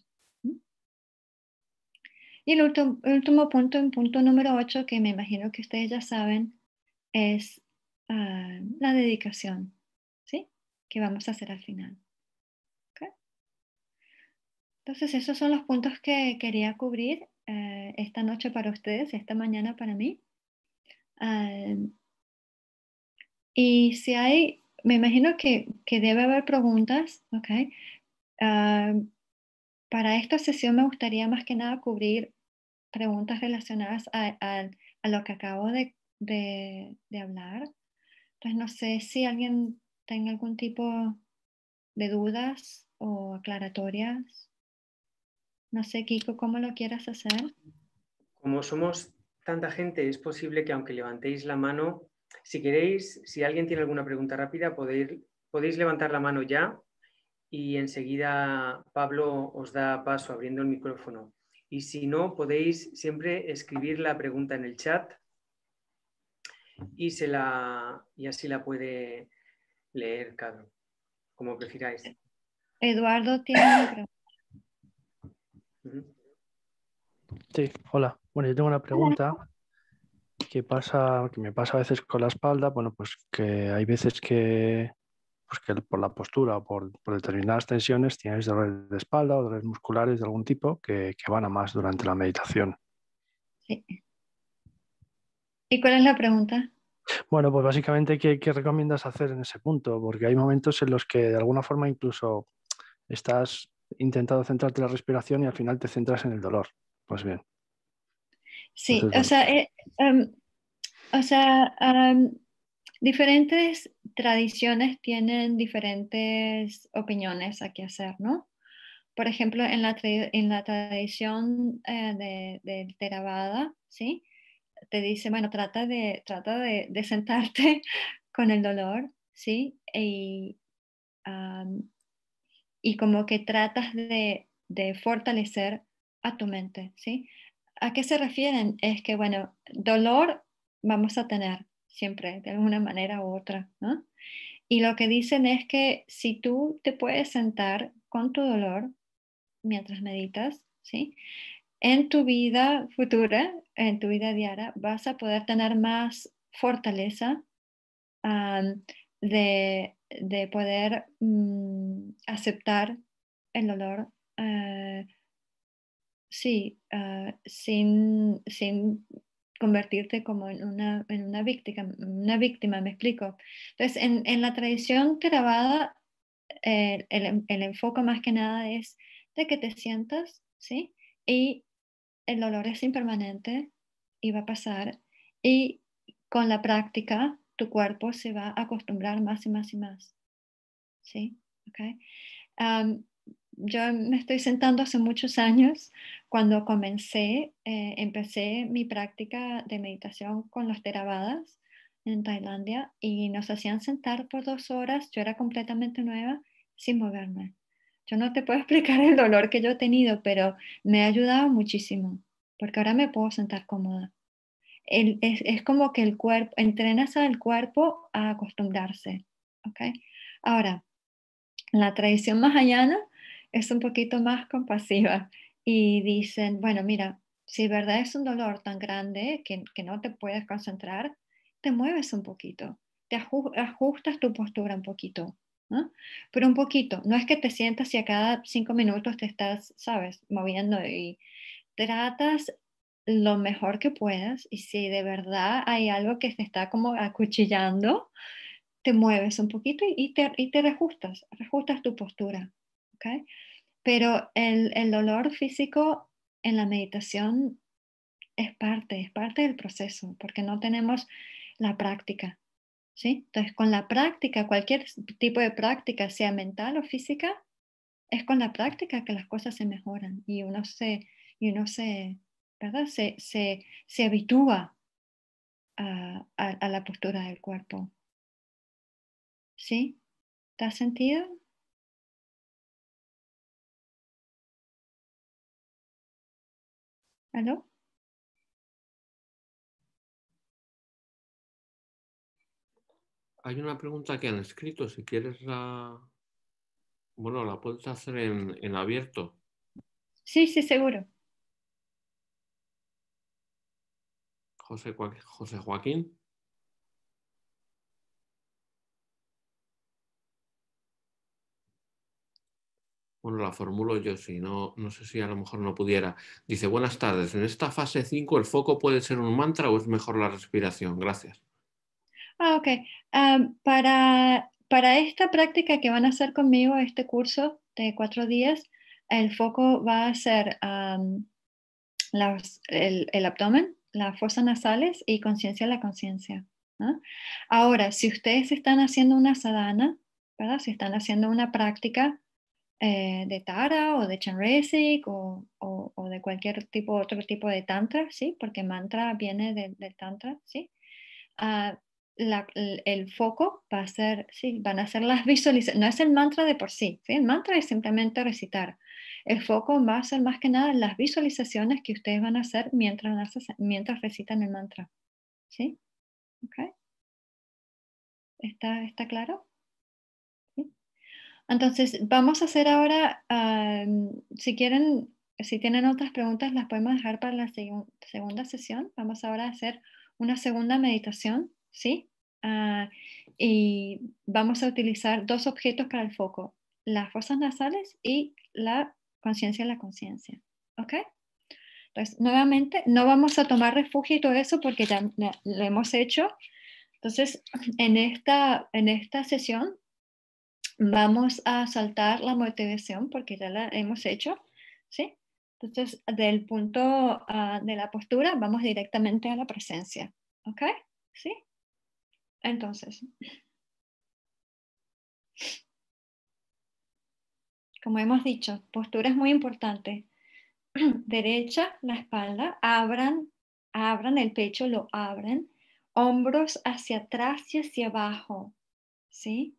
Y el último punto, en punto número 8, que me imagino que ustedes ya saben, es la dedicación, ¿sí? Que vamos a hacer al final. ¿Okay? Entonces, esos son los puntos que quería cubrir esta noche para ustedes, esta mañana para mí. Y si hay, me imagino que debe haber preguntas, ¿ok? Para esta sesión me gustaría más que nada cubrir preguntas relacionadas a lo que acabo de hablar. Entonces, no sé si alguien tenga algún tipo de dudas o aclaratorias. No sé, Kiko, cómo lo quieras hacer. Como somos tanta gente, es posible que aunque levantéis la mano, Si queréis, si alguien tiene alguna pregunta rápida, podéis levantar la mano ya y enseguida Pablo os da paso abriendo el micrófono. Y si no, podéis siempre escribir la pregunta en el chat y así la puede leer, Cado, como prefiráis. Eduardo tiene una pregunta. Sí, hola. Bueno, yo tengo una pregunta que me pasa a veces con la espalda. Bueno, pues que hay veces pues que por la postura o por determinadas tensiones tienes dolores de espalda o dolores musculares de algún tipo que van a más durante la meditación. Sí. ¿Y cuál es la pregunta? Bueno, pues básicamente, ¿qué recomiendas hacer en ese punto? Porque hay momentos en los que de alguna forma incluso estás intentando centrarte en la respiración y al final te centras en el dolor. Pues bien. Sí, Entonces, o sea, diferentes tradiciones tienen diferentes opiniones a qué hacer, ¿no? Por ejemplo, en la tradición del Theravada, ¿sí? Te dice, bueno, trata de sentarte con el dolor, ¿sí? Y como que tratas de fortalecer a tu mente, ¿sí? ¿A qué se refieren? Es que, bueno, dolor vamos a tener siempre, de alguna manera u otra, ¿no? Y lo que dicen es que si tú te puedes sentar con tu dolor mientras meditas, ¿sí? En tu vida futura, en tu vida diaria, vas a poder tener más fortaleza am, de poder aceptar el dolor, sí, sin convertirte como una víctima, me explico. Entonces, en la tradición Theravada, el enfoque más que nada es de que te sientas, ¿sí? Y el dolor es impermanente y va a pasar. Y con la práctica, tu cuerpo se va a acostumbrar más y más y más. ¿Sí? ¿Okay? Am, yo me estoy sentando hace muchos años. Cuando empecé mi práctica de meditación con los Theravadas en Tailandia y nos hacían sentar por 2 horas. Yo era completamente nueva sin moverme. Yo no te puedo explicar el dolor que yo he tenido, pero me ha ayudado muchísimo porque ahora me puedo sentar cómoda. Es como que el cuerpo, entrenas al cuerpo a acostumbrarse. ¿Ok? Ahora, la tradición mahayana es un poquito más compasiva y dicen, bueno, mira, si de verdad es un dolor tan grande que no te puedes concentrar, te mueves un poquito, ajustas tu postura un poquito, ¿no? Pero un poquito, no es que te sientas y a cada 5 minutos te estás, sabes, moviendo y tratas lo mejor que puedas y si de verdad hay algo que te está como acuchillando, te mueves un poquito y te reajustas tu postura, ¿ok? Pero el dolor físico en la meditación es parte del proceso, porque no tenemos la práctica, ¿sí? Entonces, con la práctica, cualquier tipo de práctica, sea mental o física, es con la práctica que las cosas se mejoran y uno se, ¿verdad? Se habitúa a la postura del cuerpo, ¿sí? ¿Te has sentido? ¿Aló? Hay una pregunta que han escrito, si quieres la puedes hacer en abierto. Sí, sí, seguro. José Joaquín. Bueno, la formulo yo, si no, no sé si a lo mejor no pudiera. Dice, buenas tardes, en esta fase 5 ¿el foco puede ser un mantra o es mejor la respiración? Gracias. Ok. Para esta práctica que van a hacer conmigo, este curso de 4 días, el foco va a ser el abdomen, las fosas nasales y conciencia de la conciencia, ¿no? Ahora, si ustedes están haciendo una sadhana, ¿verdad? Si están haciendo una práctica de Tara o de Chenrezig o de otro tipo de tantra, ¿sí? Porque mantra viene del tantra, ¿sí? el foco va a ser, sí, van a ser las visualizaciones, no es el mantra de por sí, ¿sí? El mantra es simplemente recitar. El foco va a ser más que nada las visualizaciones que ustedes van a hacer mientras recitan el mantra, ¿sí? ¿Ok? ¿Está claro? ¿Sí? Entonces, vamos a hacer ahora, si quieren, si tienen otras preguntas, las podemos dejar para la segunda sesión. Vamos ahora a hacer una segunda meditación, ¿sí? Ah, y vamos a utilizar dos objetos para el foco, las fosas nasales y la conciencia de la conciencia, ¿ok? Entonces, nuevamente, no vamos a tomar refugio y todo eso porque ya lo hemos hecho. Entonces, en esta sesión vamos a saltar la motivación porque ya la hemos hecho, ¿sí? Entonces, del punto de la postura, vamos directamente a la presencia, ¿ok? ¿Sí? Entonces, como hemos dicho, postura es muy importante. Derecha, la espalda, abran el pecho, lo abren, hombros hacia atrás y hacia abajo, ¿sí?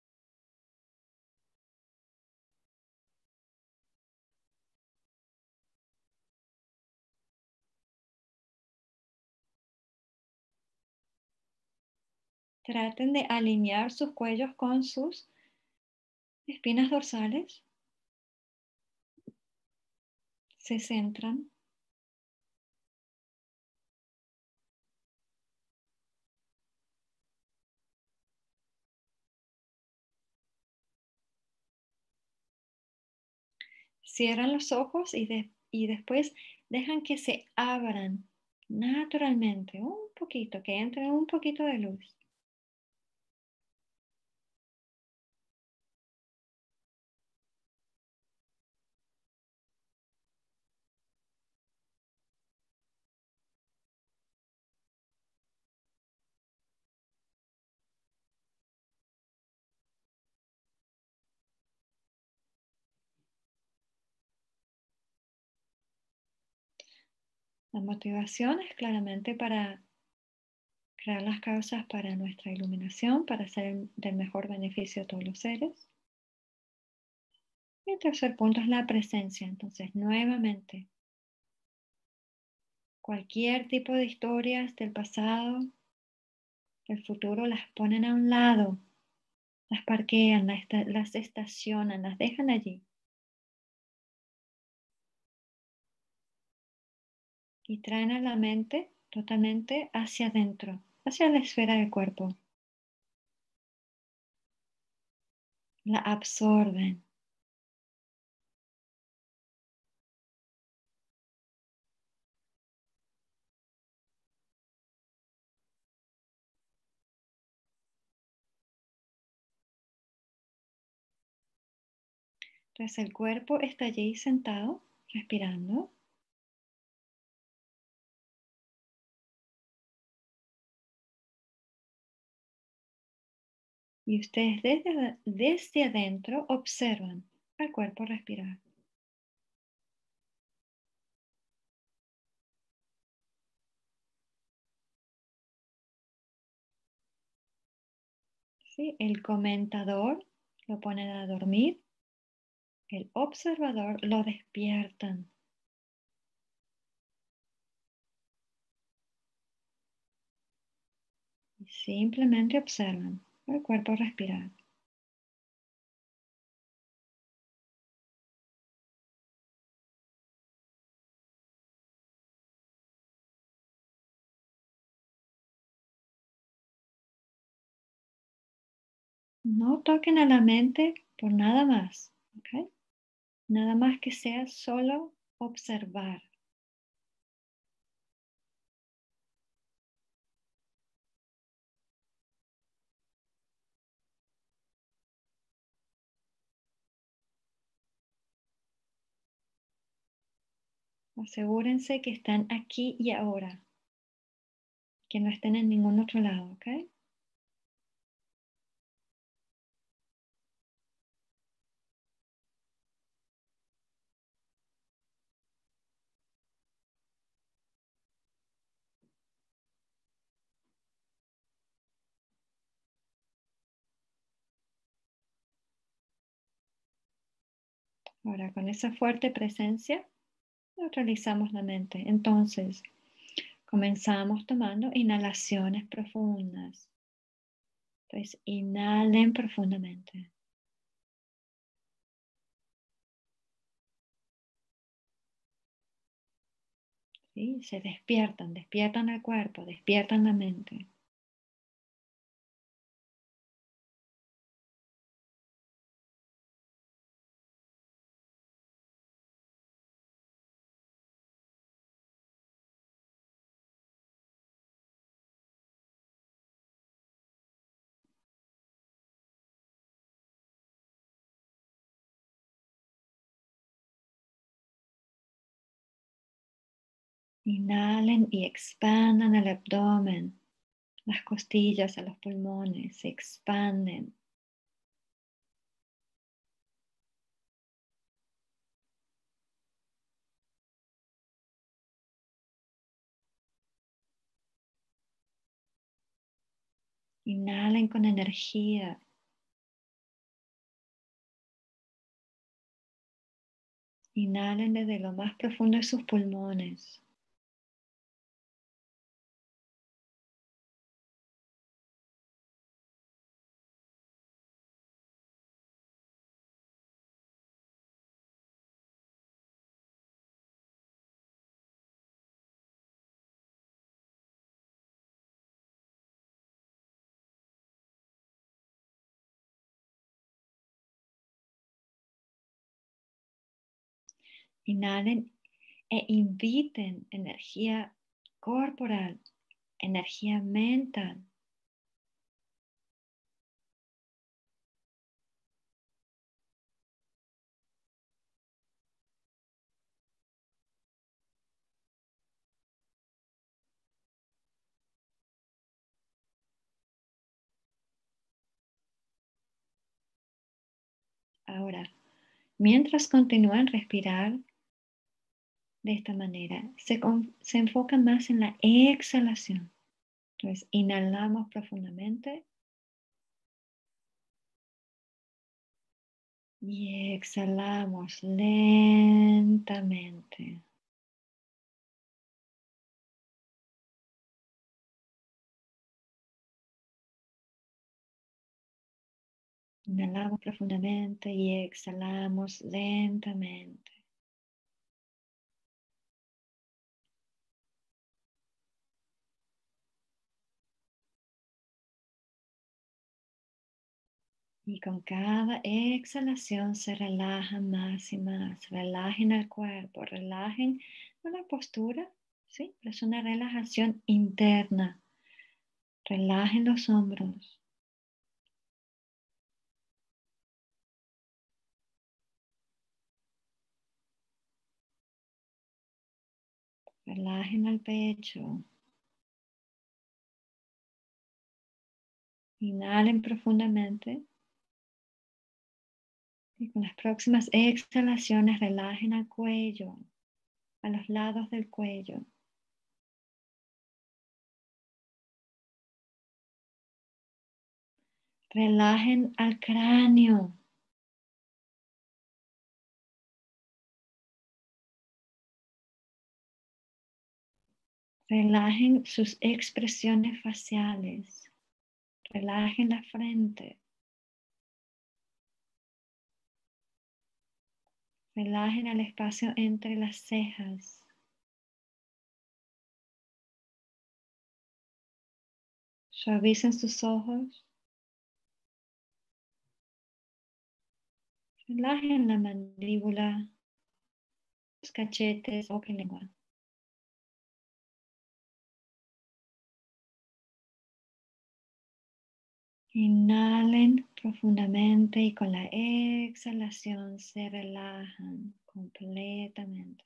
Traten de alinear sus cuellos con sus espinas dorsales. Se centran. Cierran los ojos y después dejan que se abran naturalmente, un poquito, que entre un poquito de luz. La motivación es claramente para crear las causas para nuestra iluminación, para ser del mejor beneficio a todos los seres. Y el tercer punto es la presencia. Entonces, nuevamente, cualquier tipo de historias del pasado, del futuro, las ponen a un lado, las parquean, las estacionan, las dejan allí. Y traen a la mente totalmente hacia adentro, hacia la esfera del cuerpo. La absorben. Entonces el cuerpo está allí sentado, respirando. Y ustedes desde adentro observan al cuerpo respirar. ¿Sí? El comentador lo ponen a dormir, el observador lo despiertan. Y simplemente observan al cuerpo respirar. No toquen a la mente por nada más, ¿ok? Nada más que sea solo observar. Asegúrense que están aquí y ahora, que no estén en ningún otro lado, ¿ok? Ahora, con esa fuerte presencia, neutralizamos la mente. Entonces, comenzamos tomando inhalaciones profundas. Entonces, inhalen profundamente. ¿Sí? Se despiertan, despiertan el cuerpo, despiertan la mente. Inhalen y expandan el abdomen, las costillas a los pulmones, se expanden. Inhalen con energía. Inhalen desde lo más profundo de sus pulmones. Inhalen e inviten energía corporal, energía mental. Ahora, mientras continúan respirar de esta manera, se enfocan más en la exhalación. Entonces, inhalamos profundamente y exhalamos lentamente. Inhalamos profundamente y exhalamos lentamente. Y con cada exhalación se relajan más y más. Relajen el cuerpo, relajen la postura, ¿sí? Pero es una relajación interna. Relajen los hombros. Relajen el pecho. Inhalen profundamente. Y con las próximas exhalaciones relajen el cuello, a los lados del cuello. Relajen al cráneo. Relajen sus expresiones faciales. Relajen la frente. Relajen el espacio entre las cejas. Suavicen sus ojos. Relajen la mandíbula, los cachetes, boca y lengua. Inhalen profundamente y con la exhalación se relajan completamente.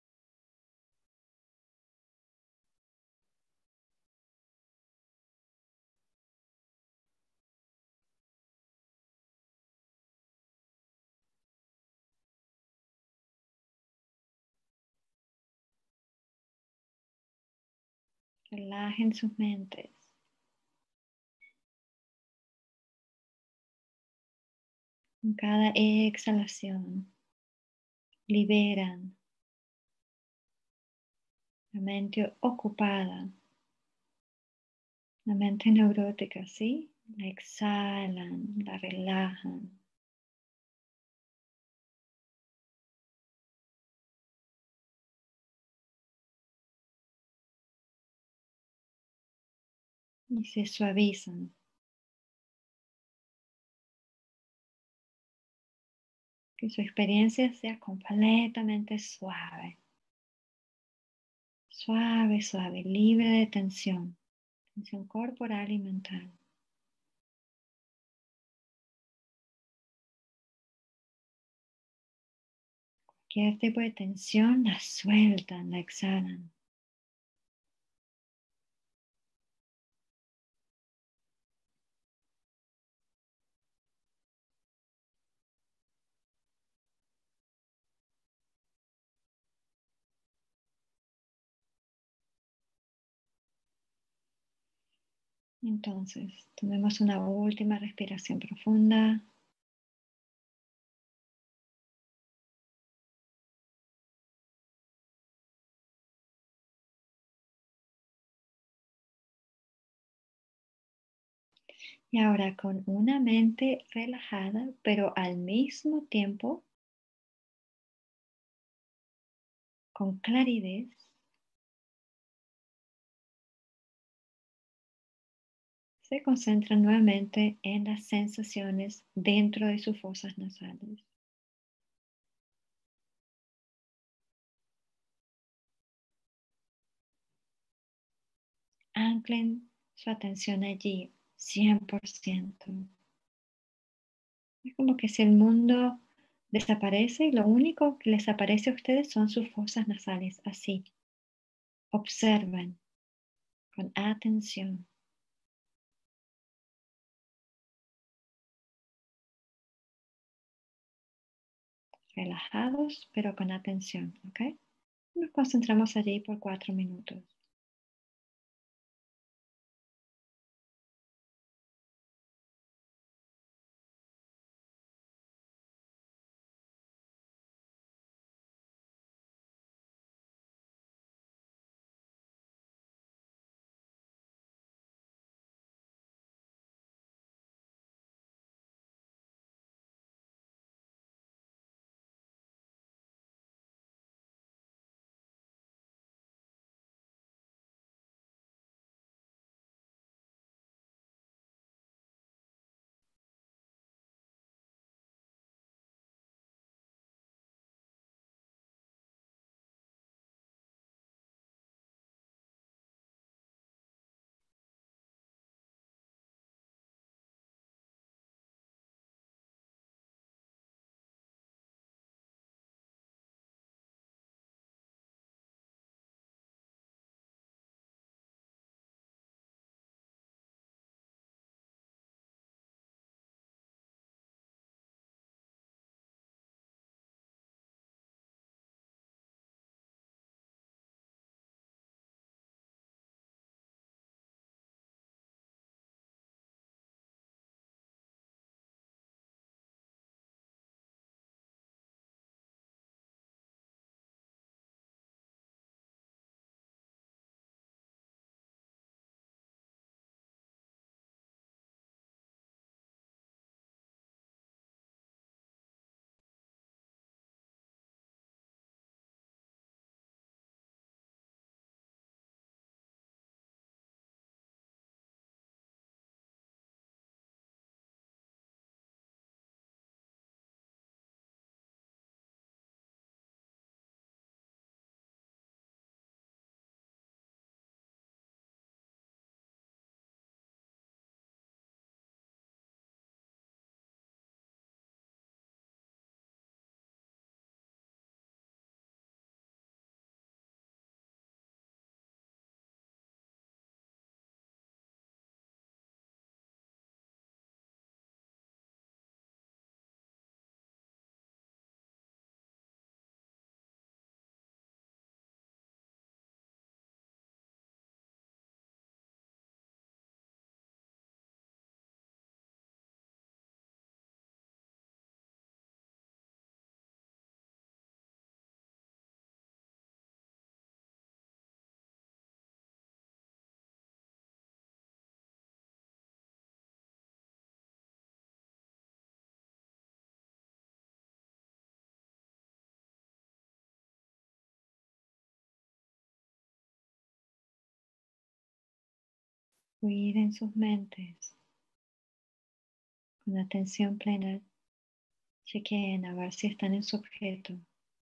Relajen sus mentes. Con cada exhalación. liberan la mente ocupada, la mente neurótica, ¿sí? La exhalan, la relajan. Y se suavizan. Que su experiencia sea completamente suave. Suave, suave, libre de tensión. Tensión corporal y mental. Cualquier tipo de tensión la sueltan, la exhalan. Entonces, tomemos una última respiración profunda. Y ahora con una mente relajada, pero al mismo tiempo con claridad, se concentran nuevamente en las sensaciones dentro de sus fosas nasales. Anclen su atención allí, 100%. Es como que si el mundo desaparece y lo único que les aparece a ustedes son sus fosas nasales, así. Observen con atención. Relajados, pero con atención, ¿ok? Nos concentramos allí por 4 minutos. fluir en sus mentes con atención plena. Chequen a ver si están en su objeto.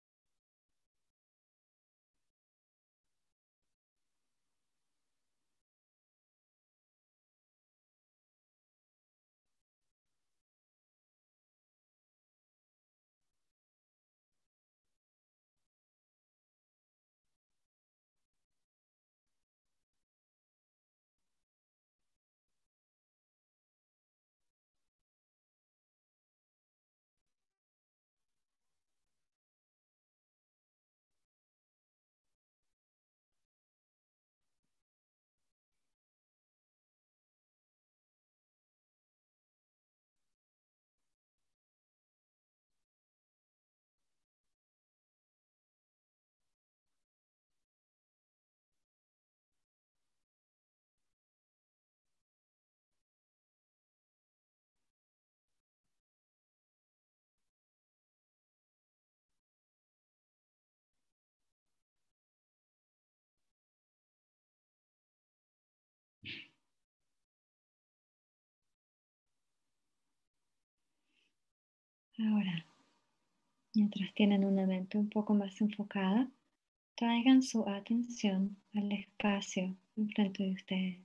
Ahora, mientras tienen una mente un poco más enfocada, traigan su atención al espacio enfrente de ustedes.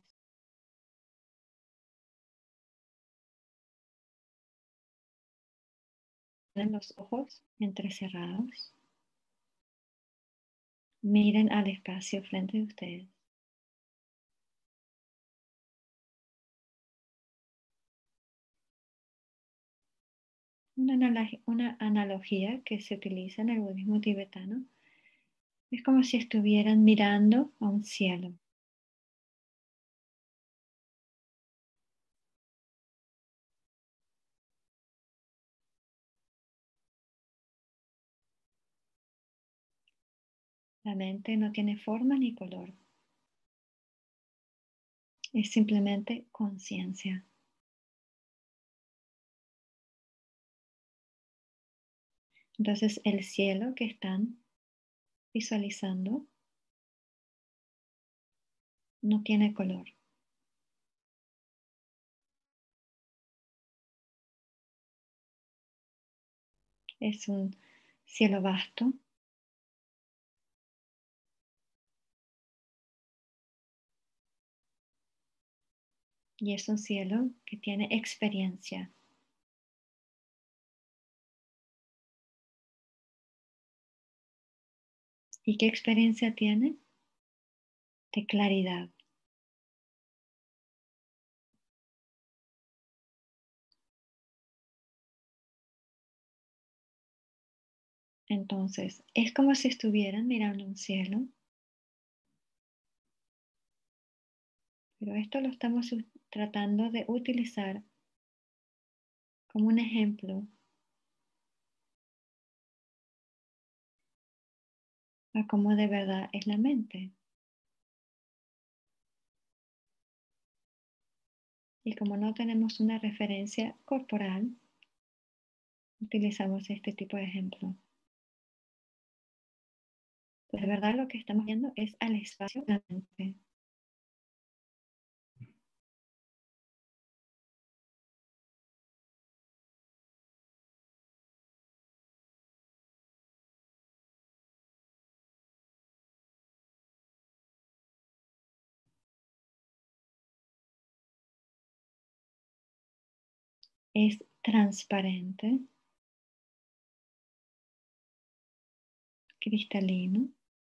Tienen los ojos entrecerrados. Miren al espacio frente de ustedes. Una analogía que se utiliza en el budismo tibetano es como si estuvieran mirando a un cielo. La mente no tiene forma ni color. Es simplemente conciencia. Entonces el cielo que están visualizando no tiene color. Es un cielo vasto. Y es un cielo que tiene experiencia. ¿Y qué experiencia tiene? De claridad. Entonces, es como si estuvieran mirando un cielo, pero esto lo estamos tratando de utilizar como un ejemplo a cómo de verdad es la mente. Y como no tenemos una referencia corporal, utilizamos este tipo de ejemplo. De verdad lo que estamos viendo es al espacio de la mente. Es transparente, cristalino.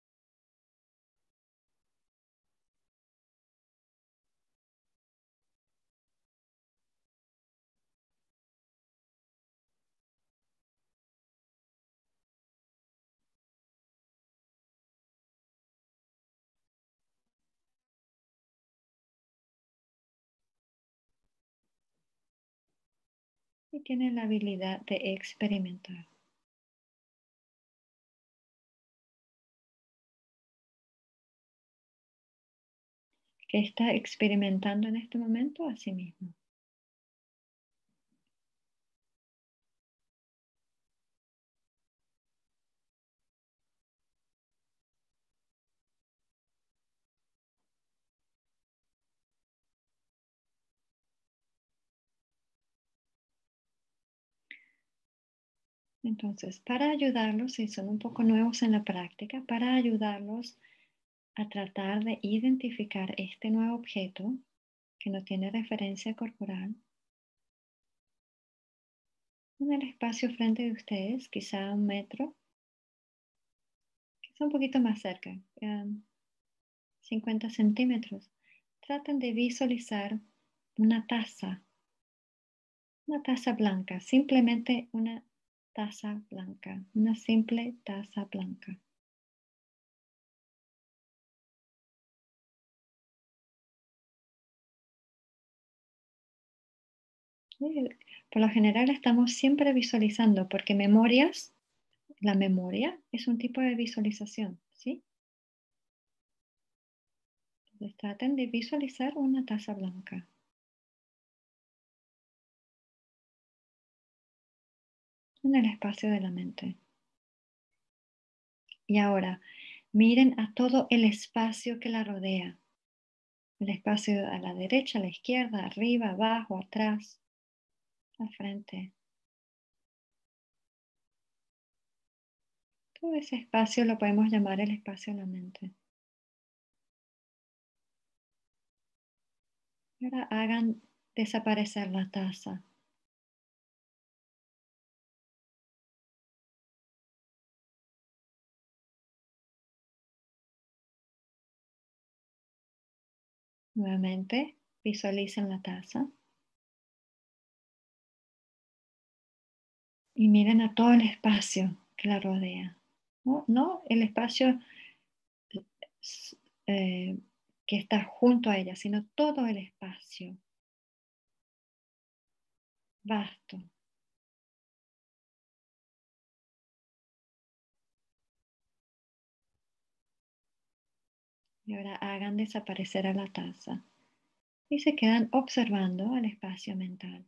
Y tiene la habilidad de experimentar. Que está experimentando en este momento a sí mismo. Entonces, para ayudarlos, si son un poco nuevos en la práctica, para ayudarlos a tratar de identificar este nuevo objeto que no tiene referencia corporal en el espacio frente de ustedes, quizá 1 metro, quizá un poquito más cerca, 50 centímetros. Traten de visualizar una taza blanca, simplemente una taza blanca, una simple taza blanca. Por lo general estamos siempre visualizando porque la memoria es un tipo de visualización, ¿sí? Entonces traten de visualizar una taza blanca. En el espacio de la mente. Y ahora, miren a todo el espacio que la rodea. El espacio a la derecha, a la izquierda, arriba, abajo, atrás, al frente. Todo ese espacio lo podemos llamar el espacio de la mente. Y ahora hagan desaparecer la taza. Nuevamente, visualicen la taza. Y miren a todo el espacio que la rodea. No el espacio eh, que está junto a ella, sino todo el espacio vasto. Y ahora hagan desaparecer a la taza y se quedan observando el espacio mental.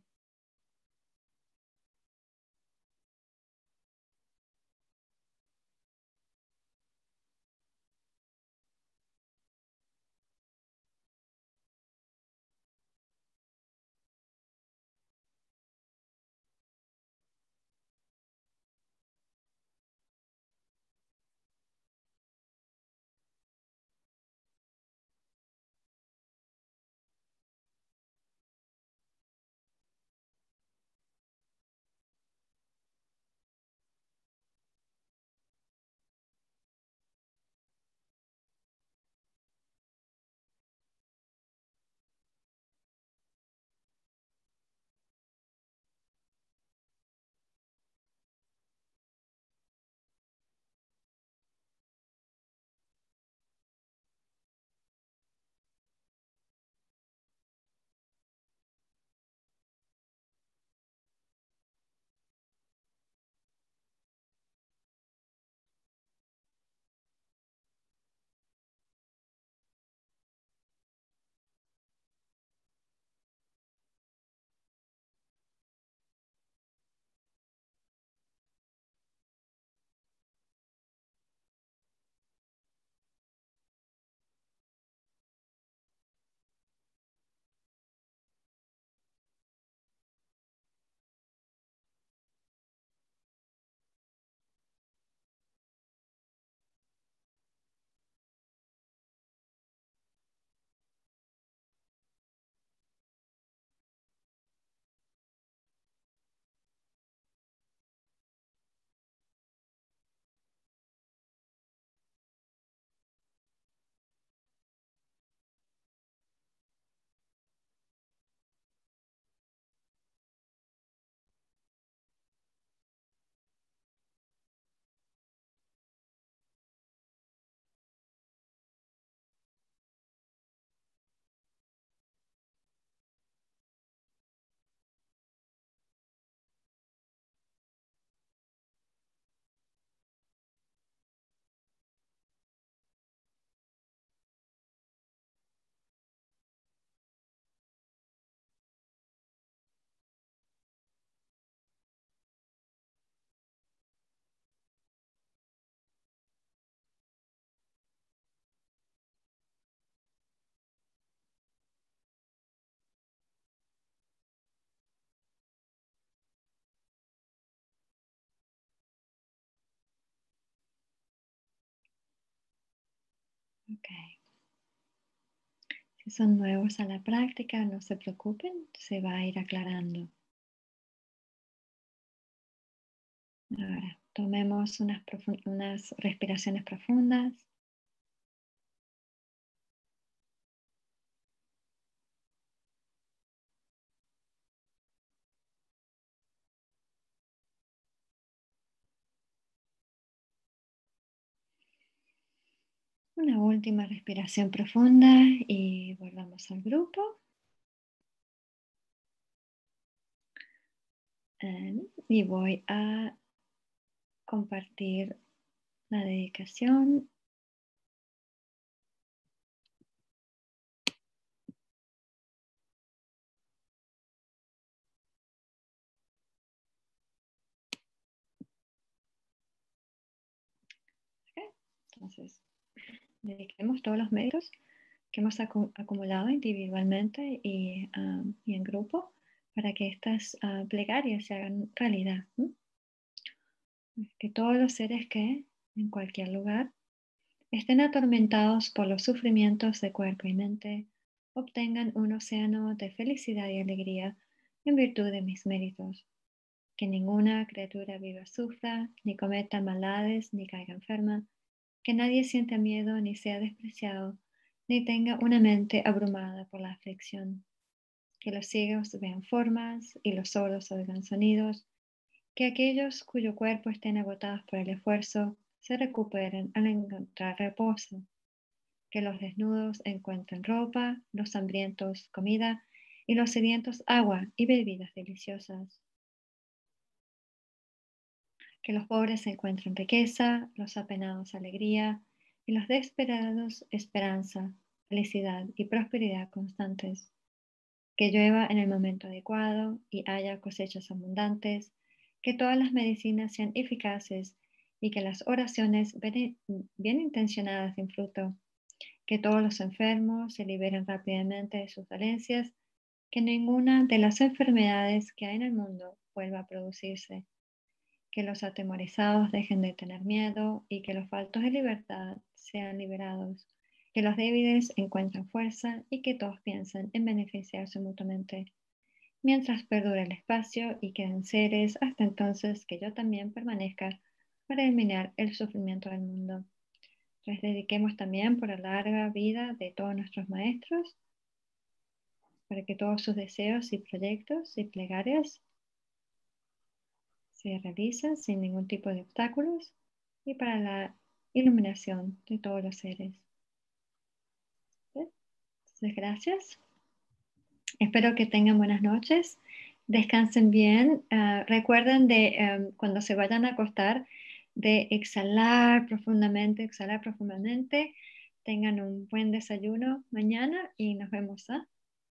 Ok. Si son nuevos a la práctica, no se preocupen, se va a ir aclarando. Ahora, tomemos unas respiraciones profundas. Una última respiración profunda y volvamos al grupo. Y voy a compartir la dedicación. Okay. Entonces, dediquemos todos los méritos que hemos acumulado individualmente y en grupo para que estas plegarias se hagan realidad. Que todos los seres que en cualquier lugar estén atormentados por los sufrimientos de cuerpo y mente obtengan un océano de felicidad y alegría en virtud de mis méritos. Que ninguna criatura viva sufra, ni cometa maldades, ni caiga enferma. Que nadie sienta miedo, ni sea despreciado, ni tenga una mente abrumada por la aflicción. Que los ciegos vean formas y los sordos oigan sonidos. Que aquellos cuyo cuerpo estén agotados por el esfuerzo se recuperen al encontrar reposo. Que los desnudos encuentren ropa, los hambrientos comida y los sedientos agua y bebidas deliciosas. Que los pobres encuentren riqueza, los apenados alegría y los desesperados esperanza, felicidad y prosperidad constantes. Que llueva en el momento adecuado y haya cosechas abundantes, que todas las medicinas sean eficaces y que las oraciones bien intencionadas den fruto, que todos los enfermos se liberen rápidamente de sus dolencias, que ninguna de las enfermedades que hay en el mundo vuelva a producirse, que los atemorizados dejen de tener miedo y que los faltos de libertad sean liberados, que los débiles encuentren fuerza y que todos piensen en beneficiarse mutuamente, mientras perdure el espacio y queden seres hasta entonces que yo también permanezca para eliminar el sufrimiento del mundo. Les dediquemos también por la larga vida de todos nuestros maestros, para que todos sus deseos y proyectos y plegarias se realicen sin ningún tipo de obstáculos y para la iluminación de todos los seres. ¿Sí? Entonces, gracias. Espero que tengan buenas noches. Descansen bien. Recuerden de cuando se vayan a acostar, de exhalar profundamente. Tengan un buen desayuno mañana y nos vemos.